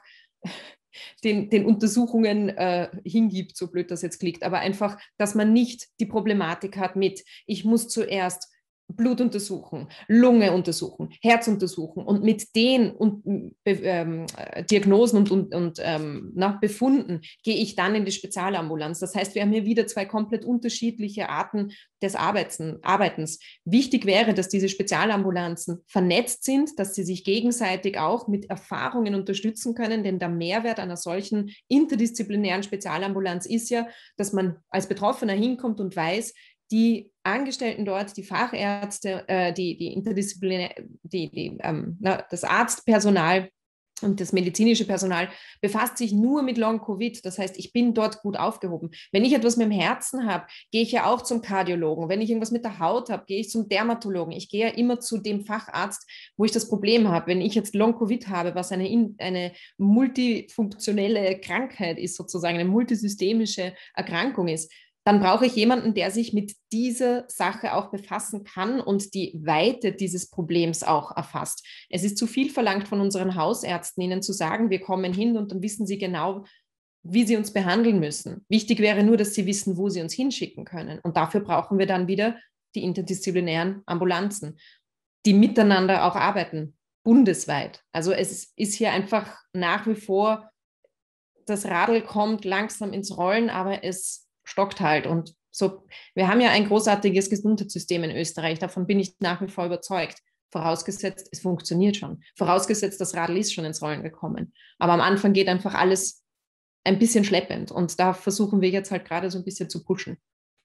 Den, den Untersuchungen äh, hingibt, so blöd das jetzt klingt, aber einfach, dass man nicht die Problematik hat mit, ich muss zuerst Blut untersuchen, Lunge untersuchen, Herz untersuchen und mit den und, ähm, Diagnosen und, und, und ähm, nach Befunden gehe ich dann in die Spezialambulanz. Das heißt, wir haben hier wieder zwei komplett unterschiedliche Arten des Arbeiten, Arbeitens. Wichtig wäre, dass diese Spezialambulanzen vernetzt sind, dass sie sich gegenseitig auch mit Erfahrungen unterstützen können, denn der Mehrwert einer solchen interdisziplinären Spezialambulanz ist ja, dass man als Betroffener hinkommt und weiß, die Angestellten dort, die Fachärzte, äh, die, die interdisziplinär, die, die, ähm, na, das Arztpersonal und das medizinische Personal befasst sich nur mit Long-Covid. Das heißt, ich bin dort gut aufgehoben. Wenn ich etwas mit dem Herzen habe, gehe ich ja auch zum Kardiologen. Wenn ich irgendwas mit der Haut habe, gehe ich zum Dermatologen. Ich gehe ja immer zu dem Facharzt, wo ich das Problem habe. Wenn ich jetzt Long-Covid habe, was eine, eine multifunktionelle Krankheit ist, sozusagen eine multisystemische Erkrankung ist, dann brauche ich jemanden, der sich mit dieser Sache auch befassen kann und die Weite dieses Problems auch erfasst. Es ist zu viel verlangt von unseren Hausärzten, ihnen zu sagen, wir kommen hin und dann wissen sie genau, wie sie uns behandeln müssen. Wichtig wäre nur, dass sie wissen, wo sie uns hinschicken können. Und dafür brauchen wir dann wieder die interdisziplinären Ambulanzen, die miteinander auch arbeiten, bundesweit. Also es ist hier einfach nach wie vor, das Radl kommt langsam ins Rollen, aber es stockt halt. Und so, wir haben ja ein großartiges Gesundheitssystem in Österreich, davon bin ich nach wie vor überzeugt. Vorausgesetzt, es funktioniert schon. Vorausgesetzt, das Radl ist schon ins Rollen gekommen. Aber am Anfang geht einfach alles ein bisschen schleppend und da versuchen wir jetzt halt gerade so ein bisschen zu pushen.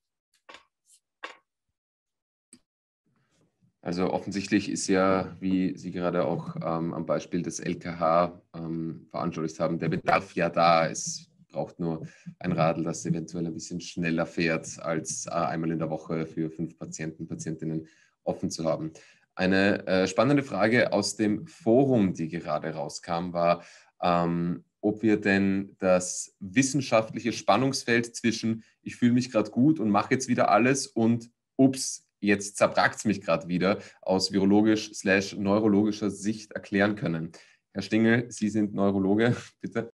Also offensichtlich ist ja, wie Sie gerade auch ähm, am Beispiel des L K H ähm, veranschaulicht haben, der Bedarf ja da. Es braucht nur ein Radl, das eventuell ein bisschen schneller fährt, als äh, einmal in der Woche für fünf Patienten, Patientinnen offen zu haben. Eine äh, spannende Frage aus dem Forum, die gerade rauskam, war, ähm, ob wir denn das wissenschaftliche Spannungsfeld zwischen ich fühle mich gerade gut und mache jetzt wieder alles und ups, jetzt zerbrackt es mich gerade wieder, aus virologisch slash neurologischer Sicht erklären können. Herr Stingel, Sie sind Neurologe, bitte.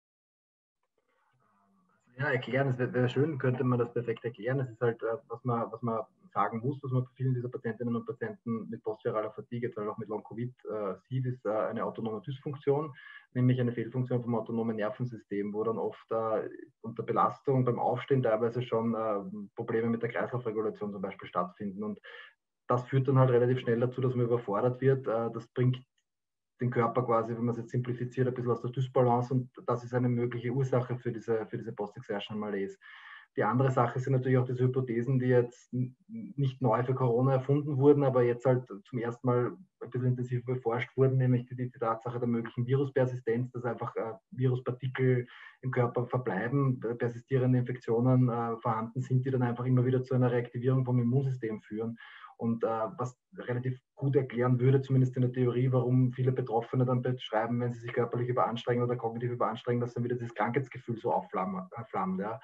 Ja, erklären, es wäre wär schön, könnte man das perfekt erklären. Es ist halt, äh, was man, was man sagen muss, was man bei vielen dieser Patientinnen und Patienten mit postviraler Fatigue, jetzt auch mit Long-Covid äh, sieht, ist äh, eine autonome Dysfunktion, nämlich eine Fehlfunktion vom autonomen Nervensystem, wo dann oft äh, unter Belastung beim Aufstehen teilweise schon äh, Probleme mit der Kreislaufregulation zum Beispiel stattfinden. Und das führt dann halt relativ schnell dazu, dass man überfordert wird. Äh, das bringt den Körper quasi, wenn man es jetzt simplifiziert, ein bisschen aus der Dysbalance und das ist eine mögliche Ursache für diese, für diese Post-Exertional Malaise. Die andere Sache sind natürlich auch diese Hypothesen, die jetzt nicht neu für Corona erfunden wurden, aber jetzt halt zum ersten Mal ein bisschen intensiv beforscht wurden, nämlich die, die Tatsache der möglichen Viruspersistenz, dass einfach äh, Viruspartikel im Körper verbleiben, persistierende Infektionen äh, vorhanden sind, die dann einfach immer wieder zu einer Reaktivierung vom Immunsystem führen. Und äh, was relativ gut erklären würde, zumindest in der Theorie, warum viele Betroffene dann beschreiben, wenn sie sich körperlich überanstrengen oder kognitiv überanstrengen, dass dann wieder dieses Krankheitsgefühl so aufflammt. Ja.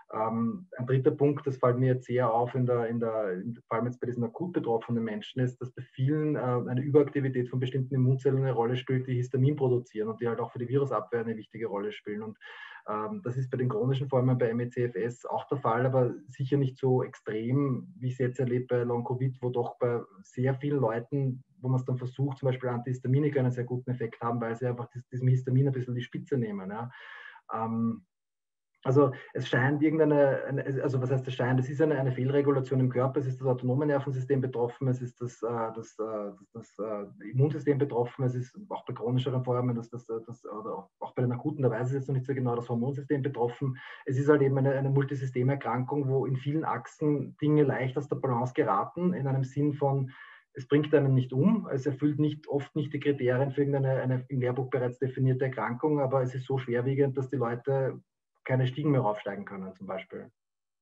Ähm, ein dritter Punkt, das fällt mir jetzt sehr auf, in der, in der, in, vor allem jetzt bei diesen akut betroffenen Menschen, ist, dass bei vielen äh, eine Überaktivität von bestimmten Immunzellen eine Rolle spielt, die Histamin produzieren und die halt auch für die Virusabwehr eine wichtige Rolle spielen. Und ähm, das ist bei den chronischen Formen bei M E C F S auch der Fall, aber sicher nicht so extrem, wie ich es jetzt erlebe bei Long-Covid, wo doch bei sehr vielen Leuten, wo man es dann versucht, zum Beispiel Antihistaminika einen sehr guten Effekt haben, weil sie einfach diesem Histamin ein bisschen die Spitze nehmen. Ja. Ähm, Also es scheint irgendeine, also was heißt es scheint, es ist eine, eine Fehlregulation im Körper, es ist das autonome Nervensystem betroffen, es ist das, das, das, das, das Immunsystem betroffen, es ist auch bei chronischeren Formen, das, das, das, oder auch bei den akuten, da weiß ich jetzt noch nicht so genau, das Hormonsystem betroffen. Es ist halt eben eine, eine Multisystemerkrankung, wo in vielen Achsen Dinge leicht aus der Balance geraten, in einem Sinn von, es bringt einen nicht um, es erfüllt nicht, oft nicht die Kriterien für irgendeine eine im Lehrbuch bereits definierte Erkrankung, aber es ist so schwerwiegend, dass die Leute keine Stiegen mehr raufsteigen können, zum Beispiel.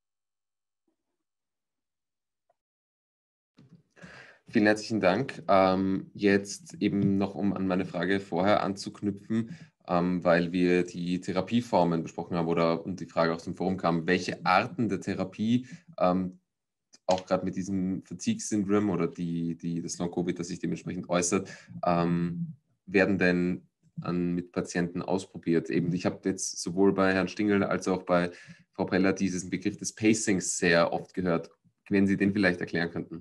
Vielen herzlichen Dank. Ähm, jetzt eben noch, um an meine Frage vorher anzuknüpfen, ähm, weil wir die Therapieformen besprochen haben oder und die Frage aus dem Forum kam, welche Arten der Therapie, ähm, auch gerade mit diesem Fatigue-Syndrom oder die, die, das Long-Covid, das sich dementsprechend äußert, ähm, werden denn an, mit Patienten ausprobiert. Eben, ich habe jetzt sowohl bei Herrn Stingel als auch bei Frau Preller diesen Begriff des Pacings sehr oft gehört. Wenn Sie den vielleicht erklären könnten.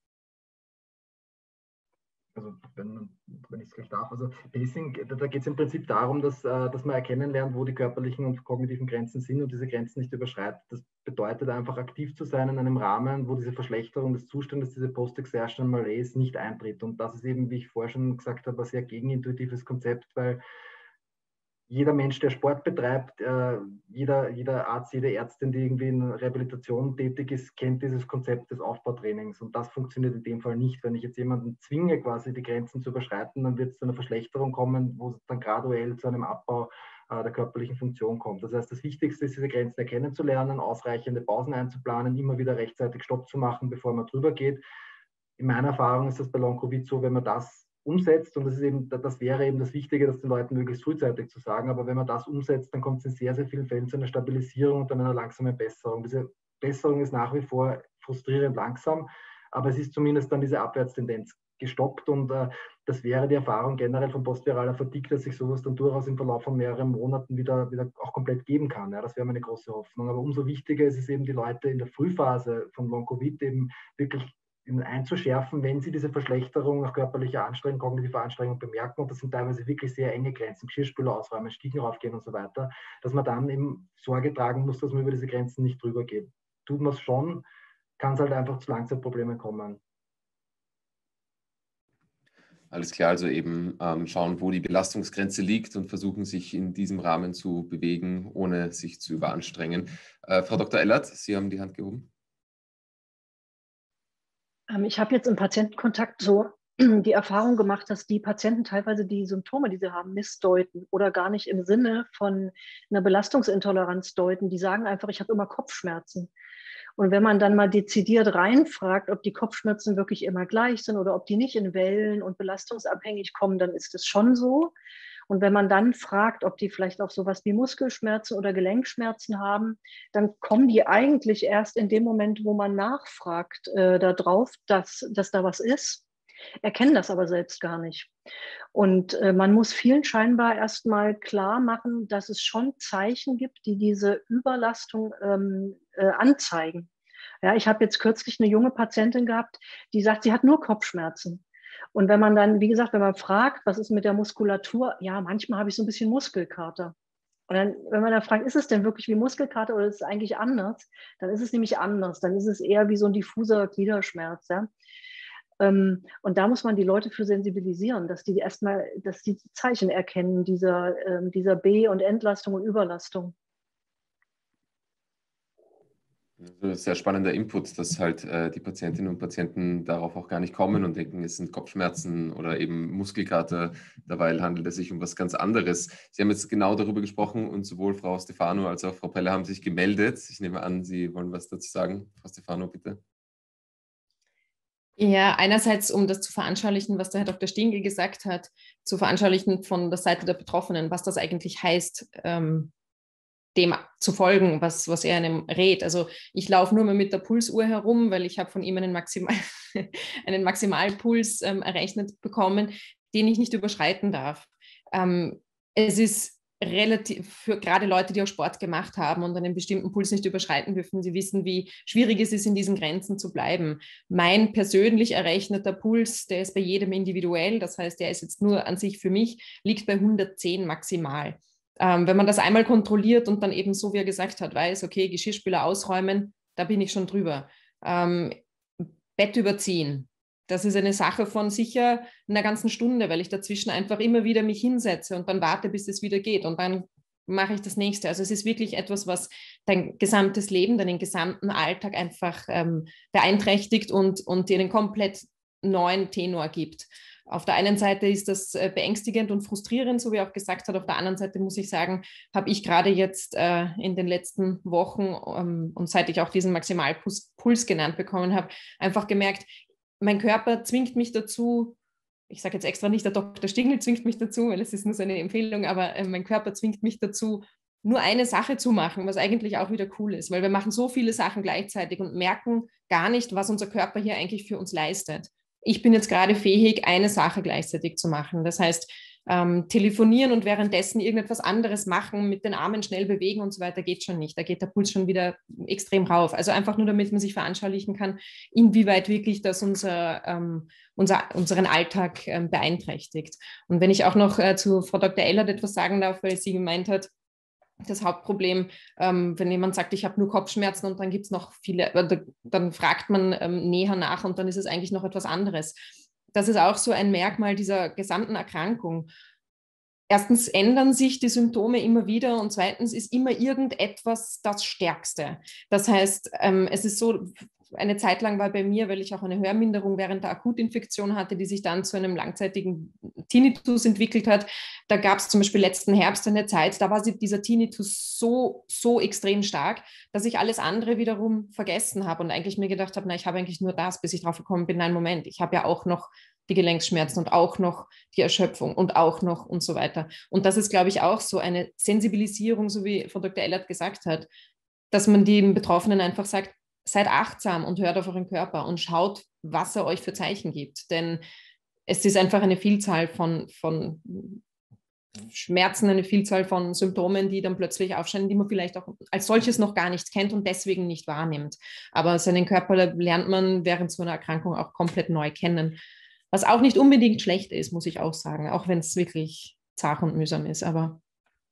Also wenn, wenn ich es gleich darf, also Pacing, da, da geht es im Prinzip darum, dass, äh, dass man erkennen lernt, wo die körperlichen und kognitiven Grenzen sind und diese Grenzen nicht überschreitet. Das bedeutet einfach aktiv zu sein in einem Rahmen, wo diese Verschlechterung des Zustandes, diese Post-Exertional Malaise nicht eintritt. Und das ist eben, wie ich vorher schon gesagt habe, ein sehr gegenintuitives Konzept, weil jeder Mensch, der Sport betreibt, äh, jeder, jeder Arzt, jede Ärztin, die irgendwie in Rehabilitation tätig ist, kennt dieses Konzept des Aufbautrainings. Und das funktioniert in dem Fall nicht. Wenn ich jetzt jemanden zwinge, quasi die Grenzen zu überschreiten, dann wird es zu einer Verschlechterung kommen, wo es dann graduell zu einem Abbau äh, der körperlichen Funktion kommt. Das heißt, das Wichtigste ist, diese Grenzen erkennen zu lernen, ausreichende Pausen einzuplanen, immer wieder rechtzeitig Stopp zu machen, bevor man drüber geht. In meiner Erfahrung ist das bei Long-Covid so, wenn man das umsetzt, und das, ist eben, das wäre eben das Wichtige, das den Leuten möglichst frühzeitig zu sagen, aber wenn man das umsetzt, dann kommt es in sehr, sehr vielen Fällen zu einer Stabilisierung und dann einer langsamen Besserung. Diese Besserung ist nach wie vor frustrierend langsam, aber es ist zumindest dann diese Abwärtstendenz gestoppt und äh, das wäre die Erfahrung generell von postviraler Fatigue, dass sich sowas dann durchaus im Verlauf von mehreren Monaten wieder, wieder auch komplett geben kann. Ja, das wäre meine große Hoffnung. Aber umso wichtiger ist es eben, die Leute in der Frühphase von Long-Covid eben wirklich einzuschärfen, wenn sie diese Verschlechterung nach körperlicher Anstrengung, kognitiver Anstrengung bemerken, und das sind teilweise wirklich sehr enge Grenzen, Geschirrspüler ausräumen, Stiegen raufgehen und so weiter, dass man dann eben Sorge tragen muss, dass man über diese Grenzen nicht drüber geht. Tut man es schon, kann es halt einfach zu Langzeitproblemen kommen. Alles klar, also eben ähm, schauen, wo die Belastungsgrenze liegt und versuchen, sich in diesem Rahmen zu bewegen, ohne sich zu überanstrengen. Äh, Frau Doktor Ellert, Sie haben die Hand gehoben. Ich habe jetzt im Patientenkontakt so die Erfahrung gemacht, dass die Patienten teilweise die Symptome, die sie haben, missdeuten oder gar nicht im Sinne von einer Belastungsintoleranz deuten. Die sagen einfach, ich habe immer Kopfschmerzen. Und wenn man dann mal dezidiert reinfragt, ob die Kopfschmerzen wirklich immer gleich sind oder ob die nicht in Wellen und belastungsabhängig kommen, dann ist es schon so. Und wenn man dann fragt, ob die vielleicht auch sowas wie Muskelschmerzen oder Gelenkschmerzen haben, dann kommen die eigentlich erst in dem Moment, wo man nachfragt, äh, darauf, dass, dass da was ist, erkennen das aber selbst gar nicht. Und äh, man muss vielen scheinbar erstmal klar machen, dass es schon Zeichen gibt, die diese Überlastung ähm, äh, anzeigen. Ja, ich habe jetzt kürzlich eine junge Patientin gehabt, die sagt, sie hat nur Kopfschmerzen. Und wenn man dann, wie gesagt, wenn man fragt, was ist mit der Muskulatur, ja, manchmal habe ich so ein bisschen Muskelkater. Und dann, wenn man dann fragt, ist es denn wirklich wie Muskelkater oder ist es eigentlich anders, dann ist es nämlich anders. Dann ist es eher wie so ein diffuser Gliederschmerz. Ja? Und da muss man die Leute für sensibilisieren, dass die erstmal, dass die Zeichen erkennen dieser, dieser B- und Entlastung und Überlastung. Also sehr spannender Input, dass halt äh, die Patientinnen und Patienten darauf auch gar nicht kommen und denken, es sind Kopfschmerzen oder eben Muskelkater. Dabei handelt es sich um was ganz anderes. Sie haben jetzt genau darüber gesprochen und sowohl Frau Stefano als auch Frau Preller haben sich gemeldet. Ich nehme an, Sie wollen was dazu sagen. Frau Stefano, bitte. Ja, einerseits, um das zu veranschaulichen, was der Herr Doktor Stingel gesagt hat, zu veranschaulichen von der Seite der Betroffenen, was das eigentlich heißt, ähm, dem zu folgen, was, was er einem rät. Also ich laufe nur mal mit der Pulsuhr herum, weil ich habe von ihm einen, Maximal, einen Maximalpuls ähm, errechnet bekommen, den ich nicht überschreiten darf. Ähm, es ist relativ, für gerade Leute, die auch Sport gemacht haben und einen bestimmten Puls nicht überschreiten dürfen, sie wissen, wie schwierig es ist, in diesen Grenzen zu bleiben. Mein persönlich errechneter Puls, der ist bei jedem individuell, das heißt, der ist jetzt nur an sich für mich, liegt bei hundertzehn maximal. Ähm, wenn man das einmal kontrolliert und dann eben so, wie er gesagt hat, weiß, okay, Geschirrspüler ausräumen, da bin ich schon drüber. Ähm, Bett überziehen, das ist eine Sache von sicher einer ganzen Stunde, weil ich dazwischen einfach immer wieder mich hinsetze und dann warte, bis es wieder geht und dann mache ich das nächste. Also es ist wirklich etwas, was dein gesamtes Leben, deinen gesamten Alltag einfach ähm, beeinträchtigt und, und dir einen komplett neuen Tenor gibt. Auf der einen Seite ist das äh, beängstigend und frustrierend, so wie er auch gesagt hat. Auf der anderen Seite muss ich sagen, habe ich gerade jetzt äh, in den letzten Wochen ähm, und seit ich auch diesen Maximalpuls Puls genannt bekommen habe, einfach gemerkt, mein Körper zwingt mich dazu, ich sage jetzt extra nicht, der Doktor Stingel zwingt mich dazu, weil es ist nur so eine Empfehlung, aber äh, mein Körper zwingt mich dazu, nur eine Sache zu machen, was eigentlich auch wieder cool ist, weil wir machen so viele Sachen gleichzeitig und merken gar nicht, was unser Körper hier eigentlich für uns leistet. Ich bin jetzt gerade fähig, eine Sache gleichzeitig zu machen. Das heißt, ähm, telefonieren und währenddessen irgendetwas anderes machen, mit den Armen schnell bewegen und so weiter, geht schon nicht. Da geht der Puls schon wieder extrem rauf. Also einfach nur, damit man sich veranschaulichen kann, inwieweit wirklich das unser, ähm, unser, unseren Alltag ähm, beeinträchtigt. Und wenn ich auch noch äh, zu Frau Doktor Ellert etwas sagen darf, weil sie gemeint hat, das Hauptproblem, ähm, wenn jemand sagt, ich habe nur Kopfschmerzen und dann gibt es noch viele, äh, dann fragt man ähm, näher nach und dann ist es eigentlich noch etwas anderes. Das ist auch so ein Merkmal dieser gesamten Erkrankung. Erstens ändern sich die Symptome immer wieder und zweitens ist immer irgendetwas das Stärkste. Das heißt, ähm, es ist so, eine Zeit lang war bei mir, weil ich auch eine Hörminderung während der Akutinfektion hatte, die sich dann zu einem langzeitigen Tinnitus entwickelt hat. Da gab es zum Beispiel letzten Herbst eine Zeit, da war dieser Tinnitus so, so extrem stark, dass ich alles andere wiederum vergessen habe und eigentlich mir gedacht habe, na, ich habe eigentlich nur das, bis ich drauf gekommen bin, nein, Moment, ich habe ja auch noch die Gelenkschmerzen und auch noch die Erschöpfung und auch noch und so weiter. Und das ist, glaube ich, auch so eine Sensibilisierung, so wie Frau Doktor Ellert gesagt hat, dass man den Betroffenen einfach sagt, seid achtsam und hört auf euren Körper und schaut, was er euch für Zeichen gibt. Denn es ist einfach eine Vielzahl von, von Schmerzen, eine Vielzahl von Symptomen, die dann plötzlich aufscheinen, die man vielleicht auch als solches noch gar nicht kennt und deswegen nicht wahrnimmt. Aber seinen Körper lernt man während so einer Erkrankung auch komplett neu kennen. Was auch nicht unbedingt schlecht ist, muss ich auch sagen, auch wenn es wirklich zart und mühsam ist. Aber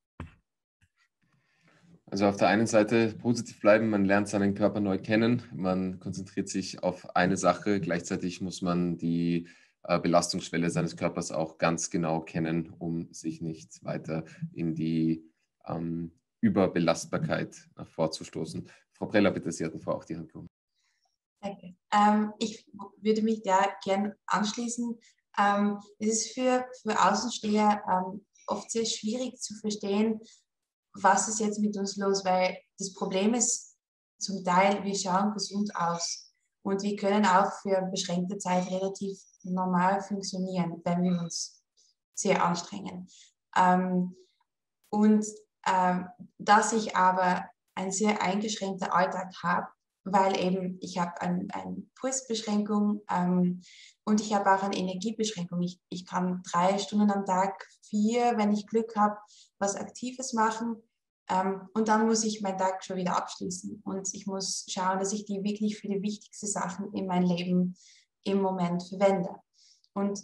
also auf der einen Seite positiv bleiben, man lernt seinen Körper neu kennen, man konzentriert sich auf eine Sache, gleichzeitig muss man die äh, Belastungsschwelle seines Körpers auch ganz genau kennen, um sich nicht weiter in die ähm, Überbelastbarkeit äh, vorzustoßen. Frau Preller, bitte, Sie hatten vorher auch die Hand gehoben. Danke. Ähm, ich würde mich da gern anschließen. Ähm, es ist für, für Außensteher ähm, oft sehr schwierig zu verstehen, was ist jetzt mit uns los, weil das Problem ist zum Teil, wir schauen gesund aus und wir können auch für beschränkte Zeit relativ normal funktionieren, wenn wir uns sehr anstrengen. Ähm, und ähm, dass ich aber einen sehr eingeschränkten Alltag habe, weil eben ich habe eine ein Pulsbeschränkung ähm, und ich habe auch eine Energiebeschränkung. Ich, ich kann drei Stunden am Tag, vier, wenn ich Glück habe, was Aktives machen ähm, und dann muss ich meinen Tag schon wieder abschließen und ich muss schauen, dass ich die wirklich für die wichtigsten Sachen in meinem Leben im Moment verwende. Und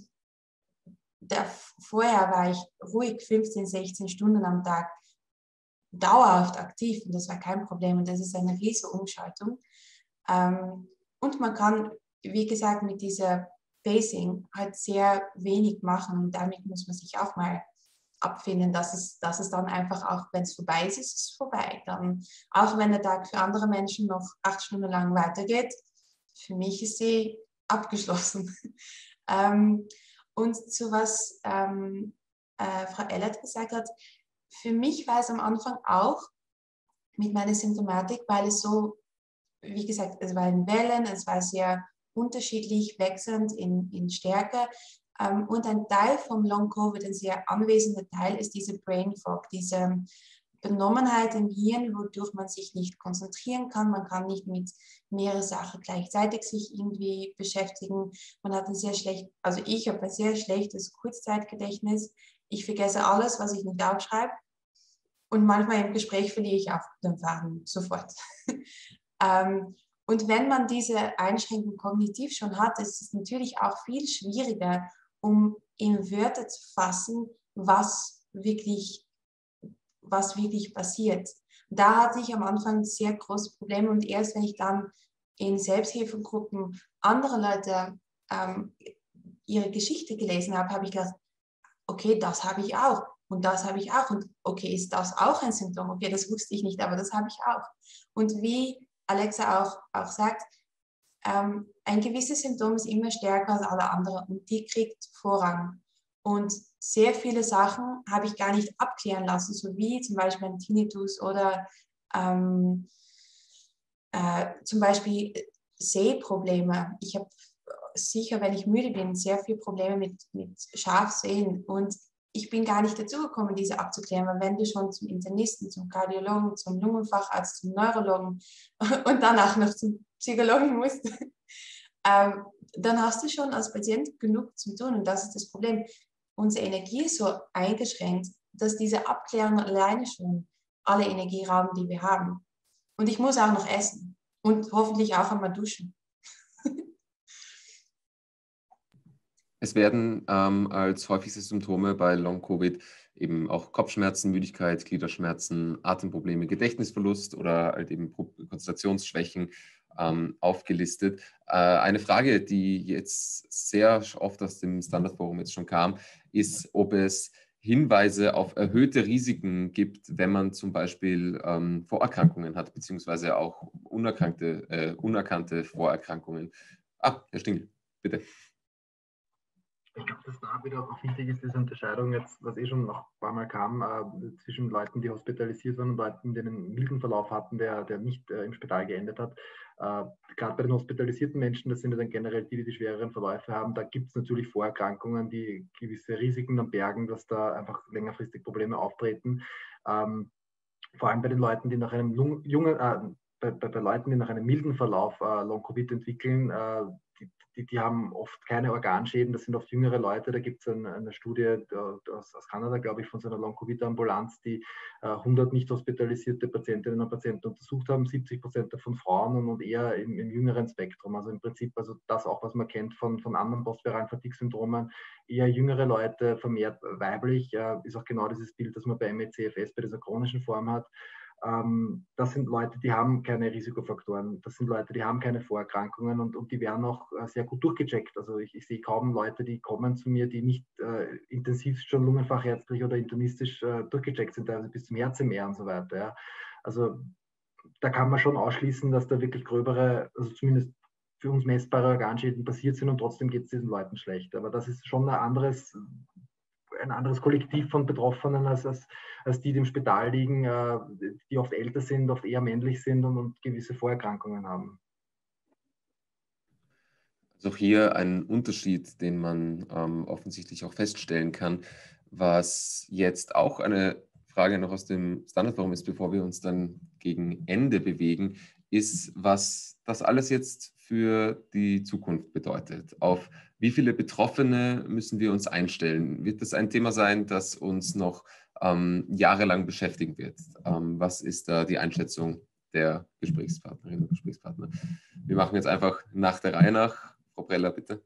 da, vorher war ich ruhig fünfzehn, sechzehn Stunden am Tag dauerhaft aktiv und das war kein Problem und das ist eine riesige Umschaltung. Ähm, und man kann, wie gesagt, mit dieser Pacing halt sehr wenig machen und damit muss man sich auch mal abfinden, dass es, dass es dann einfach auch, wenn es vorbei ist, ist es vorbei. Dann, auch wenn der Tag für andere Menschen noch acht Stunden lang weitergeht, für mich ist sie abgeschlossen. ähm, und zu was ähm, äh, Frau Ellert gesagt hat, für mich war es am Anfang auch mit meiner Symptomatik, weil es so, wie gesagt, es war in Wellen, es war sehr unterschiedlich, wechselnd in, in Stärke. Ähm, und ein Teil vom Long-Covid, ein sehr anwesender Teil, ist diese Brain Fog, diese Benommenheit im Hirn, wodurch man sich nicht konzentrieren kann. Man kann nicht mit mehreren Sachen gleichzeitig sich irgendwie beschäftigen. Man hat ein sehr schlecht, also ich habe ein sehr schlechtes Kurzzeitgedächtnis. Ich vergesse alles, was ich nicht aufschreibe. Und manchmal im Gespräch verliere ich auch den Faden sofort. ähm, und wenn man diese Einschränkung kognitiv schon hat, ist es natürlich auch viel schwieriger, um in Wörter zu fassen, was wirklich, was wirklich passiert. Da hatte ich am Anfang sehr große Probleme und erst wenn ich dann in Selbsthilfegruppen andere Leute ähm, ihre Geschichte gelesen habe, habe ich gedacht, okay, das habe ich auch. Und das habe ich auch. Und okay, ist das auch ein Symptom? Okay, das wusste ich nicht, aber das habe ich auch. Und wie Alexa auch, auch sagt, ähm, ein gewisses Symptom ist immer stärker als alle anderen und die kriegt Vorrang. Und sehr viele Sachen habe ich gar nicht abklären lassen, so wie zum Beispiel ein Tinnitus oder ähm, äh, zum Beispiel Sehprobleme. Ich habe sicher, wenn ich müde bin, sehr viele Probleme mit, mit Scharfsehen und ich bin gar nicht dazu gekommen, diese abzuklären, weil wenn du schon zum Internisten, zum Kardiologen, zum Lungenfacharzt, zum Neurologen und danach noch zum Psychologen musst, ähm, dann hast du schon als Patient genug zu tun und das ist das Problem. Unsere Energie ist so eingeschränkt, dass diese Abklärung alleine schon alle Energie rauben, die wir haben. Und ich muss auch noch essen und hoffentlich auch einmal duschen. Es werden ähm, als häufigste Symptome bei Long-Covid eben auch Kopfschmerzen, Müdigkeit, Gliederschmerzen, Atemprobleme, Gedächtnisverlust oder halt eben Konzentrationsschwächen ähm, aufgelistet. Äh, eine Frage, die jetzt sehr oft aus dem Standardforum jetzt schon kam, ist, ob es Hinweise auf erhöhte Risiken gibt, wenn man zum Beispiel ähm, Vorerkrankungen hat, beziehungsweise auch unerkannte, äh, unerkannte Vorerkrankungen. Ah, Herr Stingl, bitte. Ich glaube, dass da wieder auch wichtig ist, diese Unterscheidung jetzt, was eh schon noch ein paar Mal kam, äh, zwischen Leuten, die hospitalisiert waren und Leuten, die einen milden Verlauf hatten, der, der nicht äh, im Spital geendet hat. Äh, Gerade bei den hospitalisierten Menschen, das sind ja dann generell die, die die schwereren Verläufe haben, da gibt es natürlich Vorerkrankungen, die gewisse Risiken dann bergen, dass da einfach längerfristig Probleme auftreten. Ähm, vor allem bei den Leuten, die nach einem jungen, äh, bei, bei, bei Leuten, die nach einem milden Verlauf äh, Long-Covid entwickeln, äh, die, die, die haben oft keine Organschäden, das sind oft jüngere Leute. Da gibt es ein, eine Studie aus, aus Kanada, glaube ich, von so einer Long-Covid-Ambulanz, die äh, hundert nicht hospitalisierte Patientinnen und Patienten untersucht haben, siebzig Prozent davon Frauen und, und eher im, im jüngeren Spektrum. Also im Prinzip, also das auch, was man kennt von, von anderen postviralen Fatigue-Syndromen, eher jüngere Leute, vermehrt weiblich, äh, ist auch genau dieses Bild, das man bei M E C F S, bei dieser chronischen Form hat. Ähm, das sind Leute, die haben keine Risikofaktoren, das sind Leute, die haben keine Vorerkrankungen und, und die werden auch äh, sehr gut durchgecheckt. Also ich, ich sehe kaum Leute, die kommen zu mir, die nicht äh, intensiv schon lungenfachärztlich oder internistisch äh, durchgecheckt sind, also bis zum Herz-M R und so weiter. Ja. Also da kann man schon ausschließen, dass da wirklich gröbere, also zumindest für uns messbare Organschäden passiert sind und trotzdem geht es diesen Leuten schlecht. Aber das ist schon ein anderes, ein anderes Kollektiv von Betroffenen als, als, als die, die im Spital liegen, äh, die oft älter sind, oft eher männlich sind und, und gewisse Vorerkrankungen haben. Also auch hier ein Unterschied, den man ähm, offensichtlich auch feststellen kann, was jetzt auch eine Frage noch aus dem Standardforum ist, bevor wir uns dann gegen Ende bewegen, ist, was das alles jetzt für die Zukunft bedeutet. Auf wie viele Betroffene müssen wir uns einstellen? Wird das ein Thema sein, das uns noch ähm, jahrelang beschäftigen wird? Ähm, was ist da die Einschätzung der Gesprächspartnerinnen und Gesprächspartner? Wir machen jetzt einfach nach der Reihe nach. Frau Preller, bitte.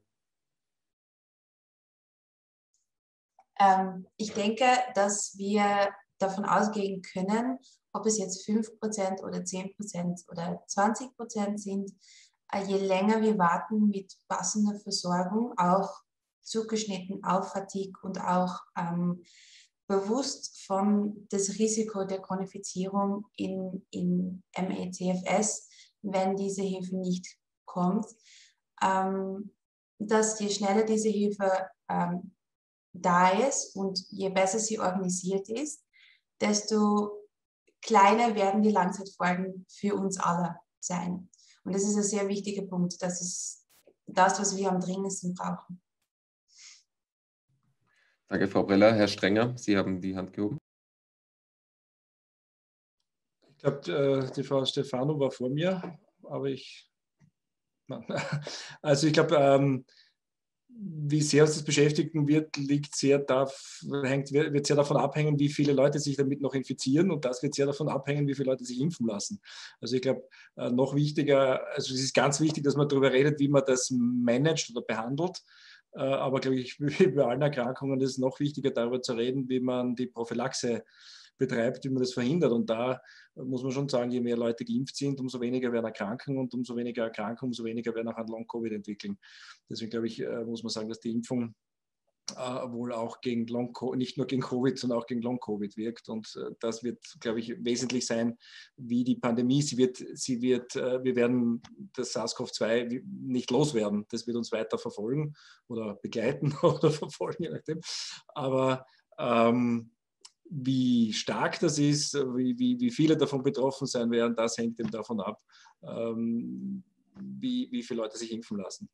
Ähm, ich denke, dass wir davon ausgehen können, ob es jetzt fünf Prozent oder zehn Prozent oder zwanzig Prozent sind, äh, je länger wir warten mit passender Versorgung, auch zugeschnitten auf Fatigue und auch ähm, bewusst von das Risiko der Chronifizierung in, in M E C F S, wenn diese Hilfe nicht kommt, ähm, dass je schneller diese Hilfe ähm, da ist und je besser sie organisiert ist, desto kleiner werden die Langzeitfolgen für uns alle sein. Und das ist ein sehr wichtiger Punkt. Das ist das, was wir am dringendsten brauchen. Danke, Frau Preller. Herr Strenger, Sie haben die Hand gehoben. Ich glaube, die Frau Stefano war vor mir, aber ich, also ich glaube, wie sehr uns das beschäftigen wird, liegt sehr darf, hängt, wird sehr davon abhängen, wie viele Leute sich damit noch infizieren, und das wird sehr davon abhängen, wie viele Leute sich impfen lassen. Also ich glaube, noch wichtiger, also es ist ganz wichtig, dass man darüber redet, wie man das managt oder behandelt. Aber glaube ich, wie bei allen Erkrankungen ist es noch wichtiger, darüber zu reden, wie man die Prophylaxe betreibt, wie man das verhindert. Und da muss man schon sagen, je mehr Leute geimpft sind, umso weniger werden erkranken, und umso weniger erkranken, umso weniger werden auch an Long-Covid entwickeln. Deswegen glaube ich, muss man sagen, dass die Impfung äh, wohl auch gegen Long nicht nur gegen Covid, sondern auch gegen Long-Covid wirkt. Und äh, das wird, glaube ich, wesentlich sein, wie die Pandemie. Sie wird, sie wird, äh, wir werden das SARS-CoV zwei nicht loswerden. Das wird uns weiter verfolgen oder begleiten oder verfolgen, je nachdem. Aber ähm, wie stark das ist, wie, wie, wie viele davon betroffen sein werden, das hängt eben davon ab, ähm, wie, wie viele Leute sich impfen lassen.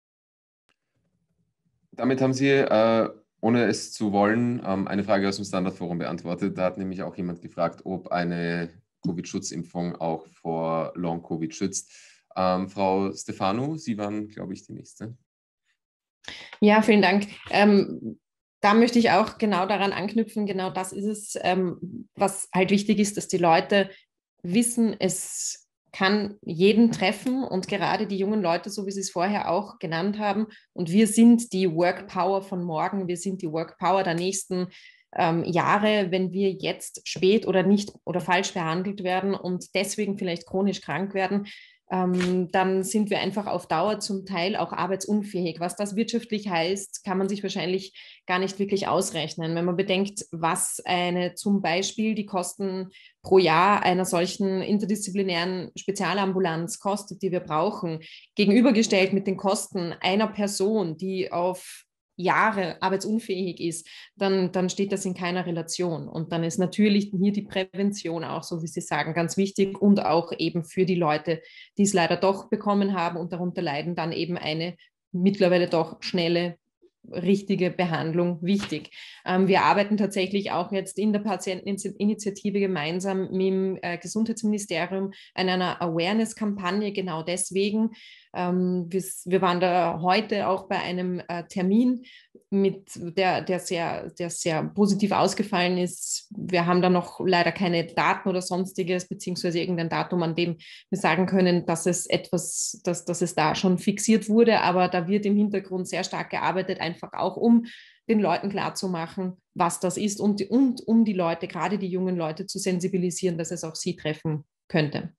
Damit haben Sie, äh, ohne es zu wollen, ähm, eine Frage aus dem Standardforum beantwortet. Da hat nämlich auch jemand gefragt, ob eine Covid-Schutzimpfung auch vor Long-Covid schützt. Ähm, Frau Stefano, Sie waren, glaube ich, die Nächste. Ja, vielen Dank. Ähm, Da möchte ich auch genau daran anknüpfen, genau das ist es, ähm, was halt wichtig ist, dass die Leute wissen, es kann jeden treffen, und gerade die jungen Leute, so wie Sie es vorher auch genannt haben, und wir sind die Work Power von morgen, wir sind die Work Power der nächsten ähm, Jahre, wenn wir jetzt spät oder nicht oder falsch behandelt werden und deswegen vielleicht chronisch krank werden, Ähm, dann sind wir einfach auf Dauer zum Teil auch arbeitsunfähig. Was das wirtschaftlich heißt, kann man sich wahrscheinlich gar nicht wirklich ausrechnen. Wenn man bedenkt, was eine zum Beispiel die Kosten pro Jahr einer solchen interdisziplinären Spezialambulanz kostet, die wir brauchen, gegenübergestellt mit den Kosten einer Person, die auf Jahre arbeitsunfähig ist, dann, dann steht das in keiner Relation. Und dann ist natürlich hier die Prävention auch, so wie Sie sagen, ganz wichtig, und auch eben für die Leute, die es leider doch bekommen haben und darunter leiden, dann eben eine mittlerweile doch schnelle, richtige Behandlung wichtig. Ähm, wir arbeiten tatsächlich auch jetzt in der Patienteninitiative gemeinsam mit dem äh, Gesundheitsministerium an einer Awareness-Kampagne, genau deswegen. Ähm, wir, wir waren da heute auch bei einem äh, Termin, mit der, der, sehr, der sehr positiv ausgefallen ist. Wir haben da noch leider keine Daten oder sonstiges, beziehungsweise irgendein Datum, an dem wir sagen können, dass es etwas, dass, dass es da schon fixiert wurde, aber da wird im Hintergrund sehr stark gearbeitet, einfach auch um den Leuten klarzumachen, was das ist, und, und um die Leute, gerade die jungen Leute, zu sensibilisieren, dass es auch sie treffen könnte.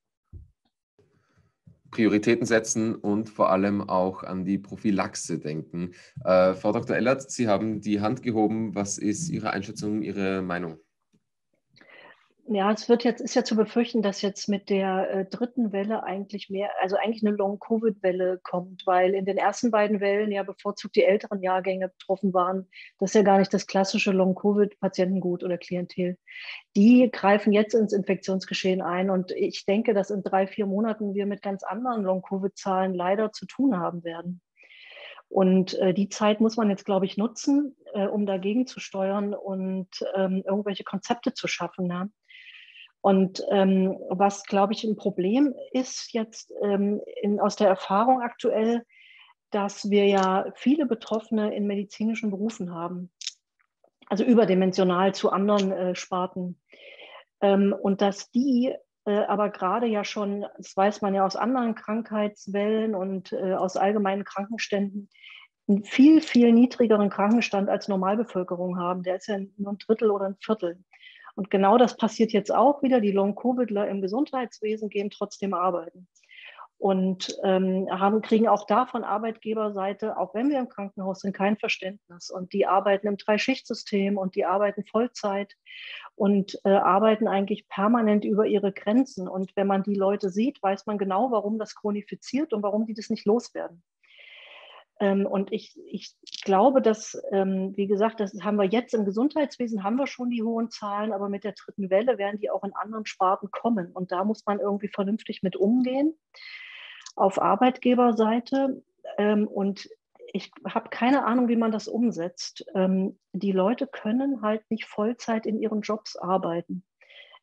Prioritäten setzen und vor allem auch an die Prophylaxe denken. Äh, Frau Doktor Ellert, Sie haben die Hand gehoben. Was ist Ihre Einschätzung, Ihre Meinung? Ja, es wird jetzt, ist ja zu befürchten, dass jetzt mit der äh, dritten Welle eigentlich mehr, also eigentlich eine Long-Covid-Welle kommt, weil in den ersten beiden Wellen ja bevorzugt die älteren Jahrgänge betroffen waren. Das ist ja gar nicht das klassische Long-Covid-Patientengut oder Klientel. Die greifen jetzt ins Infektionsgeschehen ein, und ich denke, dass in drei, vier Monaten wir mit ganz anderen Long-Covid-Zahlen leider zu tun haben werden. Und äh, die Zeit muss man jetzt, glaube ich, nutzen, äh, um dagegen zu steuern und ähm, irgendwelche Konzepte zu schaffen. Ja. Und ähm, was, glaube ich, ein Problem ist jetzt ähm, in, aus der Erfahrung aktuell, dass wir ja viele Betroffene in medizinischen Berufen haben, also überdimensional zu anderen äh, Sparten. Ähm, und dass die äh, aber gerade ja schon, das weiß man ja aus anderen Krankheitswellen und äh, aus allgemeinen Krankenständen, einen viel, viel niedrigeren Krankenstand als Normalbevölkerung haben. Der ist ja nur ein Drittel oder ein Viertel. Und genau das passiert jetzt auch wieder. Die Long-Covidler im Gesundheitswesen gehen trotzdem arbeiten und ähm, haben, kriegen auch da von Arbeitgeberseite, auch wenn wir im Krankenhaus sind, kein Verständnis. Und die arbeiten im Drei-Schicht-System und die arbeiten Vollzeit und äh, arbeiten eigentlich permanent über ihre Grenzen. Und wenn man die Leute sieht, weiß man genau, warum das chronifiziert und warum die das nicht loswerden. Ähm, und ich, ich glaube, dass, ähm, wie gesagt, das haben wir jetzt im Gesundheitswesen, haben wir schon die hohen Zahlen, aber mit der dritten Welle werden die auch in anderen Sparten kommen. Und da muss man irgendwie vernünftig mit umgehen auf Arbeitgeberseite. Ähm, und ich habe keine Ahnung, wie man das umsetzt. Ähm, die Leute können halt nicht Vollzeit in ihren Jobs arbeiten.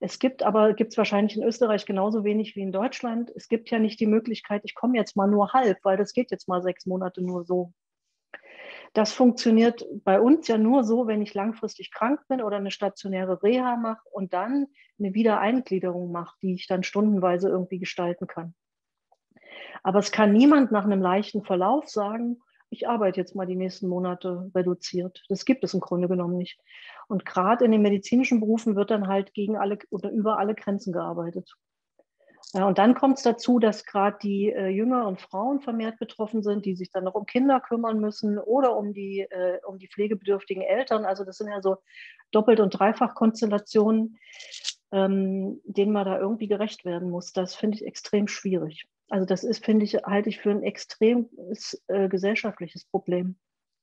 Es gibt aber, gibt es wahrscheinlich in Österreich genauso wenig wie in Deutschland. Es gibt ja nicht die Möglichkeit, ich komme jetzt mal nur halb, weil das geht jetzt mal sechs Monate nur so. Das funktioniert bei uns ja nur so, wenn ich langfristig krank bin oder eine stationäre Reha mache und dann eine Wiedereingliederung mache, die ich dann stundenweise irgendwie gestalten kann. Aber es kann niemand nach einem leichten Verlauf sagen, ich arbeite jetzt mal die nächsten Monate reduziert. Das gibt es im Grunde genommen nicht. Und gerade in den medizinischen Berufen wird dann halt gegen alle oder über alle Grenzen gearbeitet. Ja, und dann kommt es dazu, dass gerade die äh, jüngeren Frauen vermehrt betroffen sind, die sich dann noch um Kinder kümmern müssen oder um die, äh, um die pflegebedürftigen Eltern. Also das sind ja so Doppelt- und Dreifach-Konstellationen, ähm, denen man da irgendwie gerecht werden muss. Das finde ich extrem schwierig. Also das ist, finde ich, halte ich für ein extremes äh, gesellschaftliches Problem.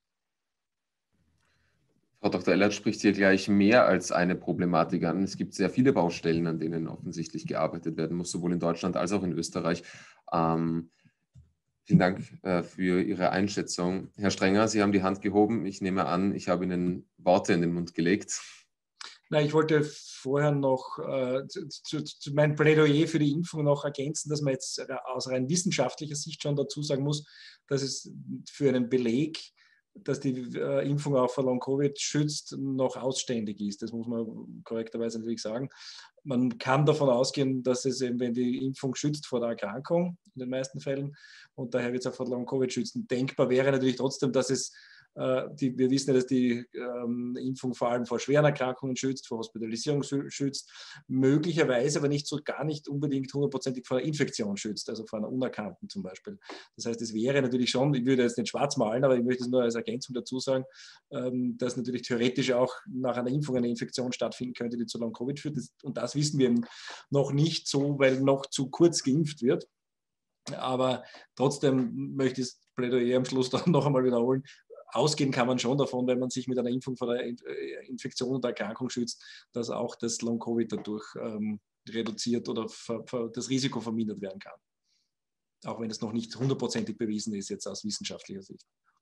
Frau Doktor Ellert spricht hier gleich mehr als eine Problematik an. Es gibt sehr viele Baustellen, an denen offensichtlich gearbeitet werden muss, sowohl in Deutschland als auch in Österreich. Ähm, vielen Dank äh, für Ihre Einschätzung. Herr Strenger, Sie haben die Hand gehoben. Ich nehme an, ich habe Ihnen Worte in den Mund gelegt. Na, ich wollte vorher noch äh, zu, zu, zu meinem Plädoyer für die Impfung noch ergänzen, dass man jetzt aus rein wissenschaftlicher Sicht schon dazu sagen muss, dass es für einen Beleg, dass die äh, Impfung auch vor Long-Covid schützt, noch ausständig ist. Das muss man korrekterweise natürlich sagen. Man kann davon ausgehen, dass es eben, wenn die Impfung schützt vor der Erkrankung, in den meisten Fällen, und daher wird es auch vor Long-Covid schützen. Denkbar wäre natürlich trotzdem, dass es Die, wir wissen ja, dass die ähm, Impfung vor allem vor schweren Erkrankungen schützt, vor Hospitalisierung schützt, möglicherweise aber nicht so gar nicht unbedingt hundertprozentig vor der Infektion schützt, also vor einer unerkannten zum Beispiel. Das heißt, es wäre natürlich schon, ich würde jetzt nicht schwarz malen, aber ich möchte es nur als Ergänzung dazu sagen, ähm, dass natürlich theoretisch auch nach einer Impfung eine Infektion stattfinden könnte, die zu Long-Covid führt. Das, und das wissen wir noch nicht so, weil noch zu kurz geimpft wird. Aber trotzdem möchte ich das Plädoyer am Schluss dann noch einmal wiederholen. Ausgehen kann man schon davon, wenn man sich mit einer Impfung vor der Infektion und der Erkrankung schützt, dass auch das Long-Covid dadurch ähm, reduziert oder ver, ver, das Risiko vermindert werden kann. Auch wenn es noch nicht hundertprozentig bewiesen ist, jetzt aus wissenschaftlicher Sicht.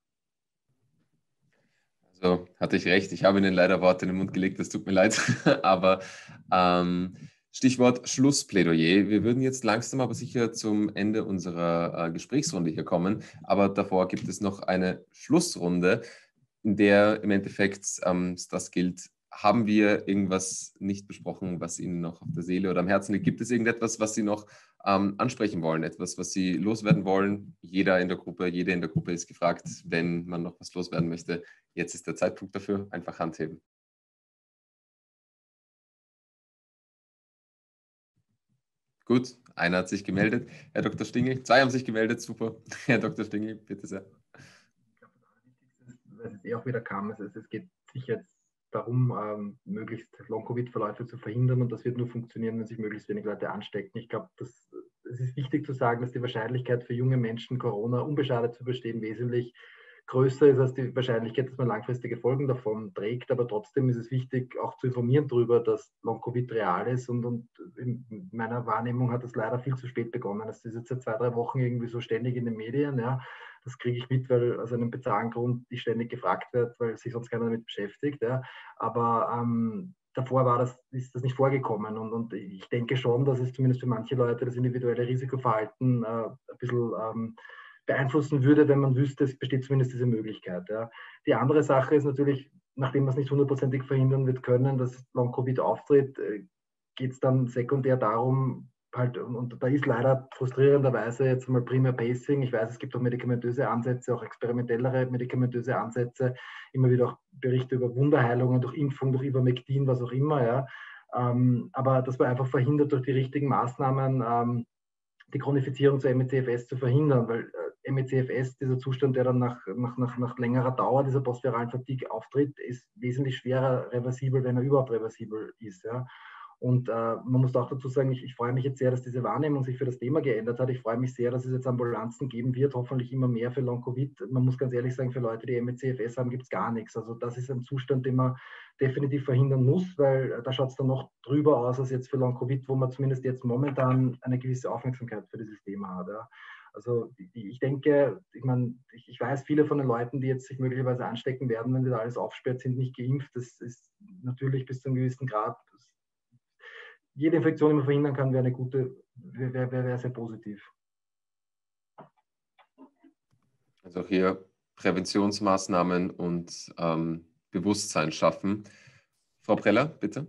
Also hatte ich recht, ich habe Ihnen leider Worte in den Mund gelegt, das tut mir leid, aber ähm, Stichwort Schlussplädoyer. Wir würden jetzt langsam aber sicher zum Ende unserer äh, Gesprächsrunde hier kommen, aber davor gibt es noch eine Schlussrunde, in der im Endeffekt ähm, das gilt. Haben wir irgendwas nicht besprochen, was Ihnen noch auf der Seele oder am Herzen liegt? Gibt es irgendetwas, was Sie noch ähm, ansprechen wollen? Etwas, was Sie loswerden wollen? Jeder in der Gruppe, jede in der Gruppe ist gefragt, wenn man noch was loswerden möchte. Jetzt ist der Zeitpunkt dafür. Einfach Hand heben. Gut, einer hat sich gemeldet. Herr Doktor Stingl, zwei haben sich gemeldet, super. Herr Doktor Stingl, bitte sehr. Ich glaube, das Wichtigste ist, weil es eh auch wieder kam, es, es geht sicher jetzt darum, ähm, möglichst Long-Covid-Verläufe zu verhindern, und das wird nur funktionieren, wenn sich möglichst wenig Leute anstecken. Ich glaube, es ist wichtig zu sagen, dass die Wahrscheinlichkeit für junge Menschen, Corona unbeschadet zu überstehen, wesentlich größer ist als die Wahrscheinlichkeit, dass man langfristige Folgen davon trägt. Aber trotzdem ist es wichtig, auch zu informieren darüber, dass Long-Covid real ist. Und, und in meiner Wahrnehmung hat es leider viel zu spät begonnen. Es ist jetzt seit zwei, drei Wochen irgendwie so ständig in den Medien. Ja. Das kriege ich mit, weil aus einem bizarren Grund ich ständig gefragt werde, weil sich sonst keiner damit beschäftigt. Ja. Aber ähm, davor war das, ist das nicht vorgekommen. Und, und ich denke schon, dass es zumindest für manche Leute das individuelle Risikoverhalten äh, ein bisschen ähm, beeinflussen würde, wenn man wüsste, es besteht zumindest diese Möglichkeit. Ja. Die andere Sache ist natürlich, nachdem man es nicht hundertprozentig verhindern wird können, dass Long-Covid auftritt, geht es dann sekundär darum, halt, und, und da ist leider frustrierenderweise jetzt mal primär Pacing. Ich weiß, es gibt auch medikamentöse Ansätze, auch experimentellere medikamentöse Ansätze, immer wieder auch Berichte über Wunderheilungen durch Impfung, durch Ivermectin, was auch immer. Ja. Ähm, aber dass man einfach verhindert, durch die richtigen Maßnahmen ähm, die Chronifizierung zu M E C F S zu verhindern, weil äh, M E C F S, dieser Zustand, der dann nach, nach, nach, nach längerer Dauer dieser postviralen Fatigue auftritt, ist wesentlich schwerer reversibel, wenn er überhaupt reversibel ist. Ja. Und äh, man muss auch dazu sagen, ich, ich freue mich jetzt sehr, dass diese Wahrnehmung sich für das Thema geändert hat. Ich freue mich sehr, dass es jetzt Ambulanzen geben wird, hoffentlich immer mehr für Long-Covid. Man muss ganz ehrlich sagen, für Leute, die M E C F S haben, gibt es gar nichts. Also das ist ein Zustand, den man definitiv verhindern muss, weil äh, da schaut es dann noch drüber aus als jetzt für Long-Covid, wo man zumindest jetzt momentan eine gewisse Aufmerksamkeit für dieses Thema hat. Ja. Also ich denke, ich meine, ich weiß, viele von den Leuten, die jetzt sich möglicherweise anstecken werden, wenn das alles aufsperrt, sind nicht geimpft. Das ist natürlich bis zu einem gewissen Grad jede Infektion, die man verhindern kann, wäre eine gute, wäre wär, wär sehr positiv. Also auch hier Präventionsmaßnahmen und ähm, Bewusstsein schaffen. Frau Preller, bitte.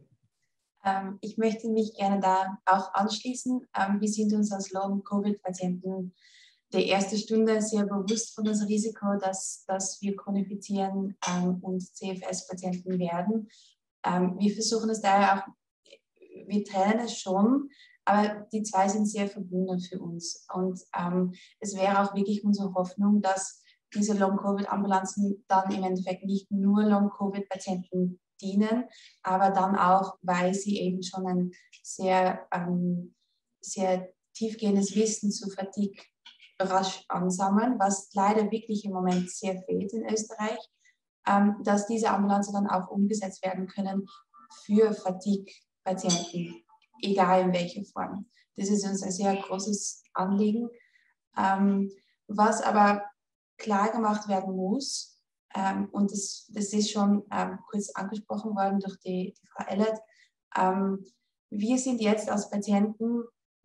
Ähm, ich möchte mich gerne da auch anschließen. Ähm, wir sind uns als Long-Covid-Patienten der ersten Stunde sehr bewusst von das Risiko, dass, dass wir chronifizieren ähm, und C F S-Patienten werden. Ähm, wir versuchen es daher auch, wir trennen es schon, aber die zwei sind sehr verbunden für uns. Und ähm, es wäre auch wirklich unsere Hoffnung, dass diese Long-Covid-Ambulanzen dann im Endeffekt nicht nur Long-Covid-Patienten dienen, aber dann auch, weil sie eben schon ein sehr, ähm, sehr tiefgehendes Wissen zu Fatigue rasch ansammeln, was leider wirklich im Moment sehr fehlt in Österreich, ähm, dass diese Ambulanzen dann auch umgesetzt werden können für Fatigue-Patienten, egal in welcher Form. Das ist uns ein sehr großes Anliegen. Ähm, was aber klar gemacht werden muss, ähm, und das, das ist schon ähm, kurz angesprochen worden durch die, die Frau Ellert, ähm, wir sind jetzt als Patienten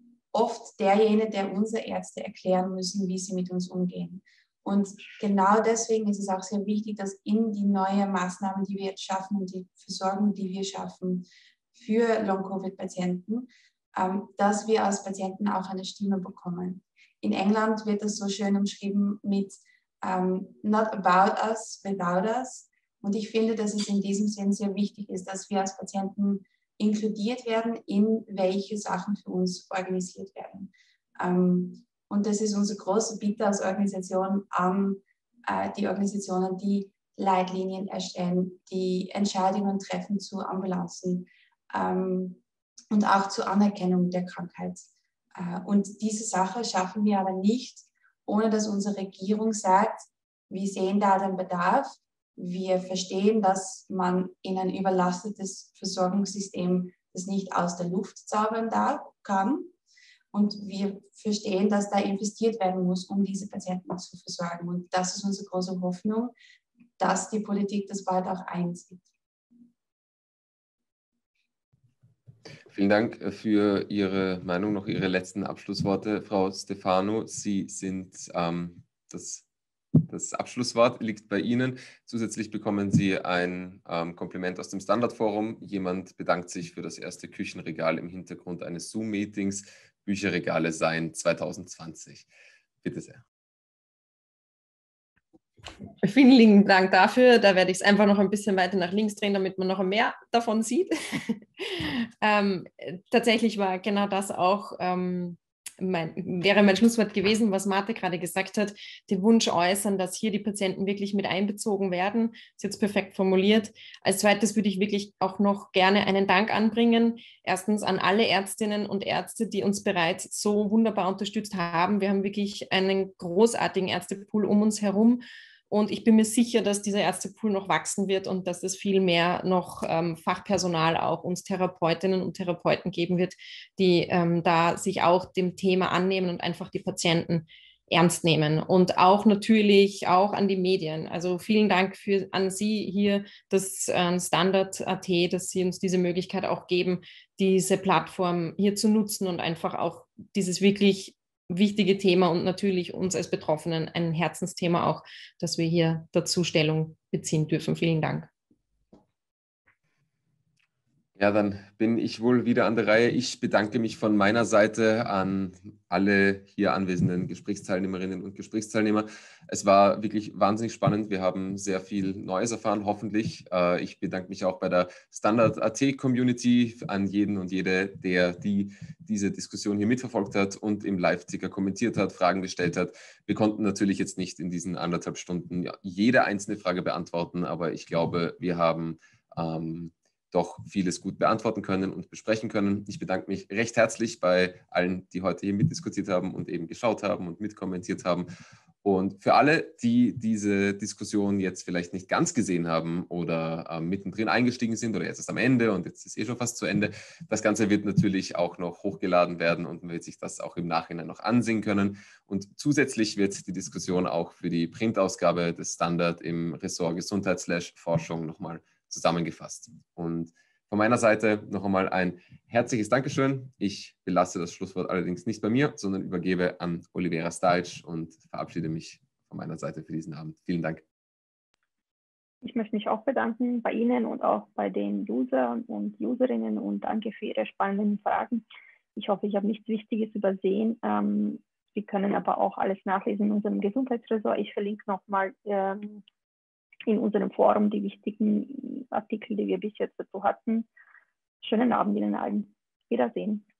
oft derjenige, der unsere Ärzte erklären müssen, wie sie mit uns umgehen. Und genau deswegen ist es auch sehr wichtig, dass in die neuen Maßnahmen, die wir jetzt schaffen und die Versorgung, die wir schaffen für Long-Covid-Patienten, ähm, dass wir als Patienten auch eine Stimme bekommen. In England wird das so schön umschrieben mit um, not about us, without us. Und ich finde, dass es in diesem Sinn sehr wichtig ist, dass wir als Patienten inkludiert werden, in welche Sachen für uns organisiert werden. Um, und das ist unsere große Bitte als Organisation an äh, die Organisationen, die Leitlinien erstellen, die Entscheidungen treffen zu Ambulanzen ähm, und auch zur Anerkennung der Krankheit. Äh, und diese Sache schaffen wir aber nicht, ohne dass unsere Regierung sagt, wir sehen da den Bedarf, wir verstehen, dass man in ein überlastetes Versorgungssystem das nicht aus der Luft zaubern darf, kann. Und wir verstehen, dass da investiert werden muss, um diese Patienten zu versorgen. Und das ist unsere große Hoffnung, dass die Politik das bald auch einsieht. Vielen Dank für Ihre Meinung, noch Ihre letzten Abschlussworte, Frau Stefano. Sie sind, ähm, das, das Abschlusswort liegt bei Ihnen. Zusätzlich bekommen Sie ein ähm, Kompliment aus dem Standardforum. Jemand bedankt sich für das erste Küchenregal im Hintergrund eines Zoom-Meetings. Bücherregale seien zwanzig zwanzig. Bitte sehr. Vielen lieben Dank dafür. Da werde ich es einfach noch ein bisschen weiter nach links drehen, damit man noch mehr davon sieht. ähm, tatsächlich war genau das auch, ähm, mein, wäre mein Schlusswort gewesen, was Martha gerade gesagt hat, den Wunsch äußern, dass hier die Patienten wirklich mit einbezogen werden. Das ist jetzt perfekt formuliert. Als zweites würde ich wirklich auch noch gerne einen Dank anbringen. Erstens an alle Ärztinnen und Ärzte, die uns bereits so wunderbar unterstützt haben. Wir haben wirklich einen großartigen Ärztepool um uns herum. Und ich bin mir sicher, dass dieser Ärztepool noch wachsen wird und dass es viel mehr noch ähm, Fachpersonal auch uns Therapeutinnen und Therapeuten geben wird, die ähm, da sich auch dem Thema annehmen und einfach die Patienten ernst nehmen. Und auch natürlich auch an die Medien. Also vielen Dank für, an Sie hier, das äh, Standard Punkt A T, dass Sie uns diese Möglichkeit auch geben, diese Plattform hier zu nutzen und einfach auch dieses wirklich wichtige Thema und natürlich uns als Betroffenen ein Herzensthema auch, dass wir hier dazu Stellung beziehen dürfen. Vielen Dank. Ja, dann bin ich wohl wieder an der Reihe. Ich bedanke mich von meiner Seite an alle hier anwesenden Gesprächsteilnehmerinnen und Gesprächsteilnehmer. Es war wirklich wahnsinnig spannend. Wir haben sehr viel Neues erfahren, hoffentlich. Ich bedanke mich auch bei der Standard Punkt A T-Community, an jeden und jede, der die, diese Diskussion hier mitverfolgt hat und im Live-Ticker kommentiert hat, Fragen gestellt hat. Wir konnten natürlich jetzt nicht in diesen anderthalb Stunden jede einzelne Frage beantworten, aber ich glaube, wir haben ähm, doch vieles gut beantworten können und besprechen können. Ich bedanke mich recht herzlich bei allen, die heute hier mitdiskutiert haben und eben geschaut haben und mitkommentiert haben. Und für alle, die diese Diskussion jetzt vielleicht nicht ganz gesehen haben oder äh, mittendrin eingestiegen sind oder jetzt ist am Ende und jetzt ist eh schon fast zu Ende, das Ganze wird natürlich auch noch hochgeladen werden und man wird sich das auch im Nachhinein noch ansehen können. Und zusätzlich wird die Diskussion auch für die Printausgabe des Standard im Ressort Gesundheit slash Forschung nochmal zusammengefasst. Und von meiner Seite noch einmal ein herzliches Dankeschön. Ich belasse das Schlusswort allerdings nicht bei mir, sondern übergebe an Olivera Stajic und verabschiede mich von meiner Seite für diesen Abend. Vielen Dank. Ich möchte mich auch bedanken bei Ihnen und auch bei den Usern und Userinnen und danke für Ihre spannenden Fragen. Ich hoffe, ich habe nichts Wichtiges übersehen. Ähm, Sie können aber auch alles nachlesen in unserem Gesundheitsressort. Ich verlinke nochmal ähm, in unserem Forum die wichtigen Artikel, die wir bis jetzt dazu hatten. Schönen Abend Ihnen allen. Wiedersehen.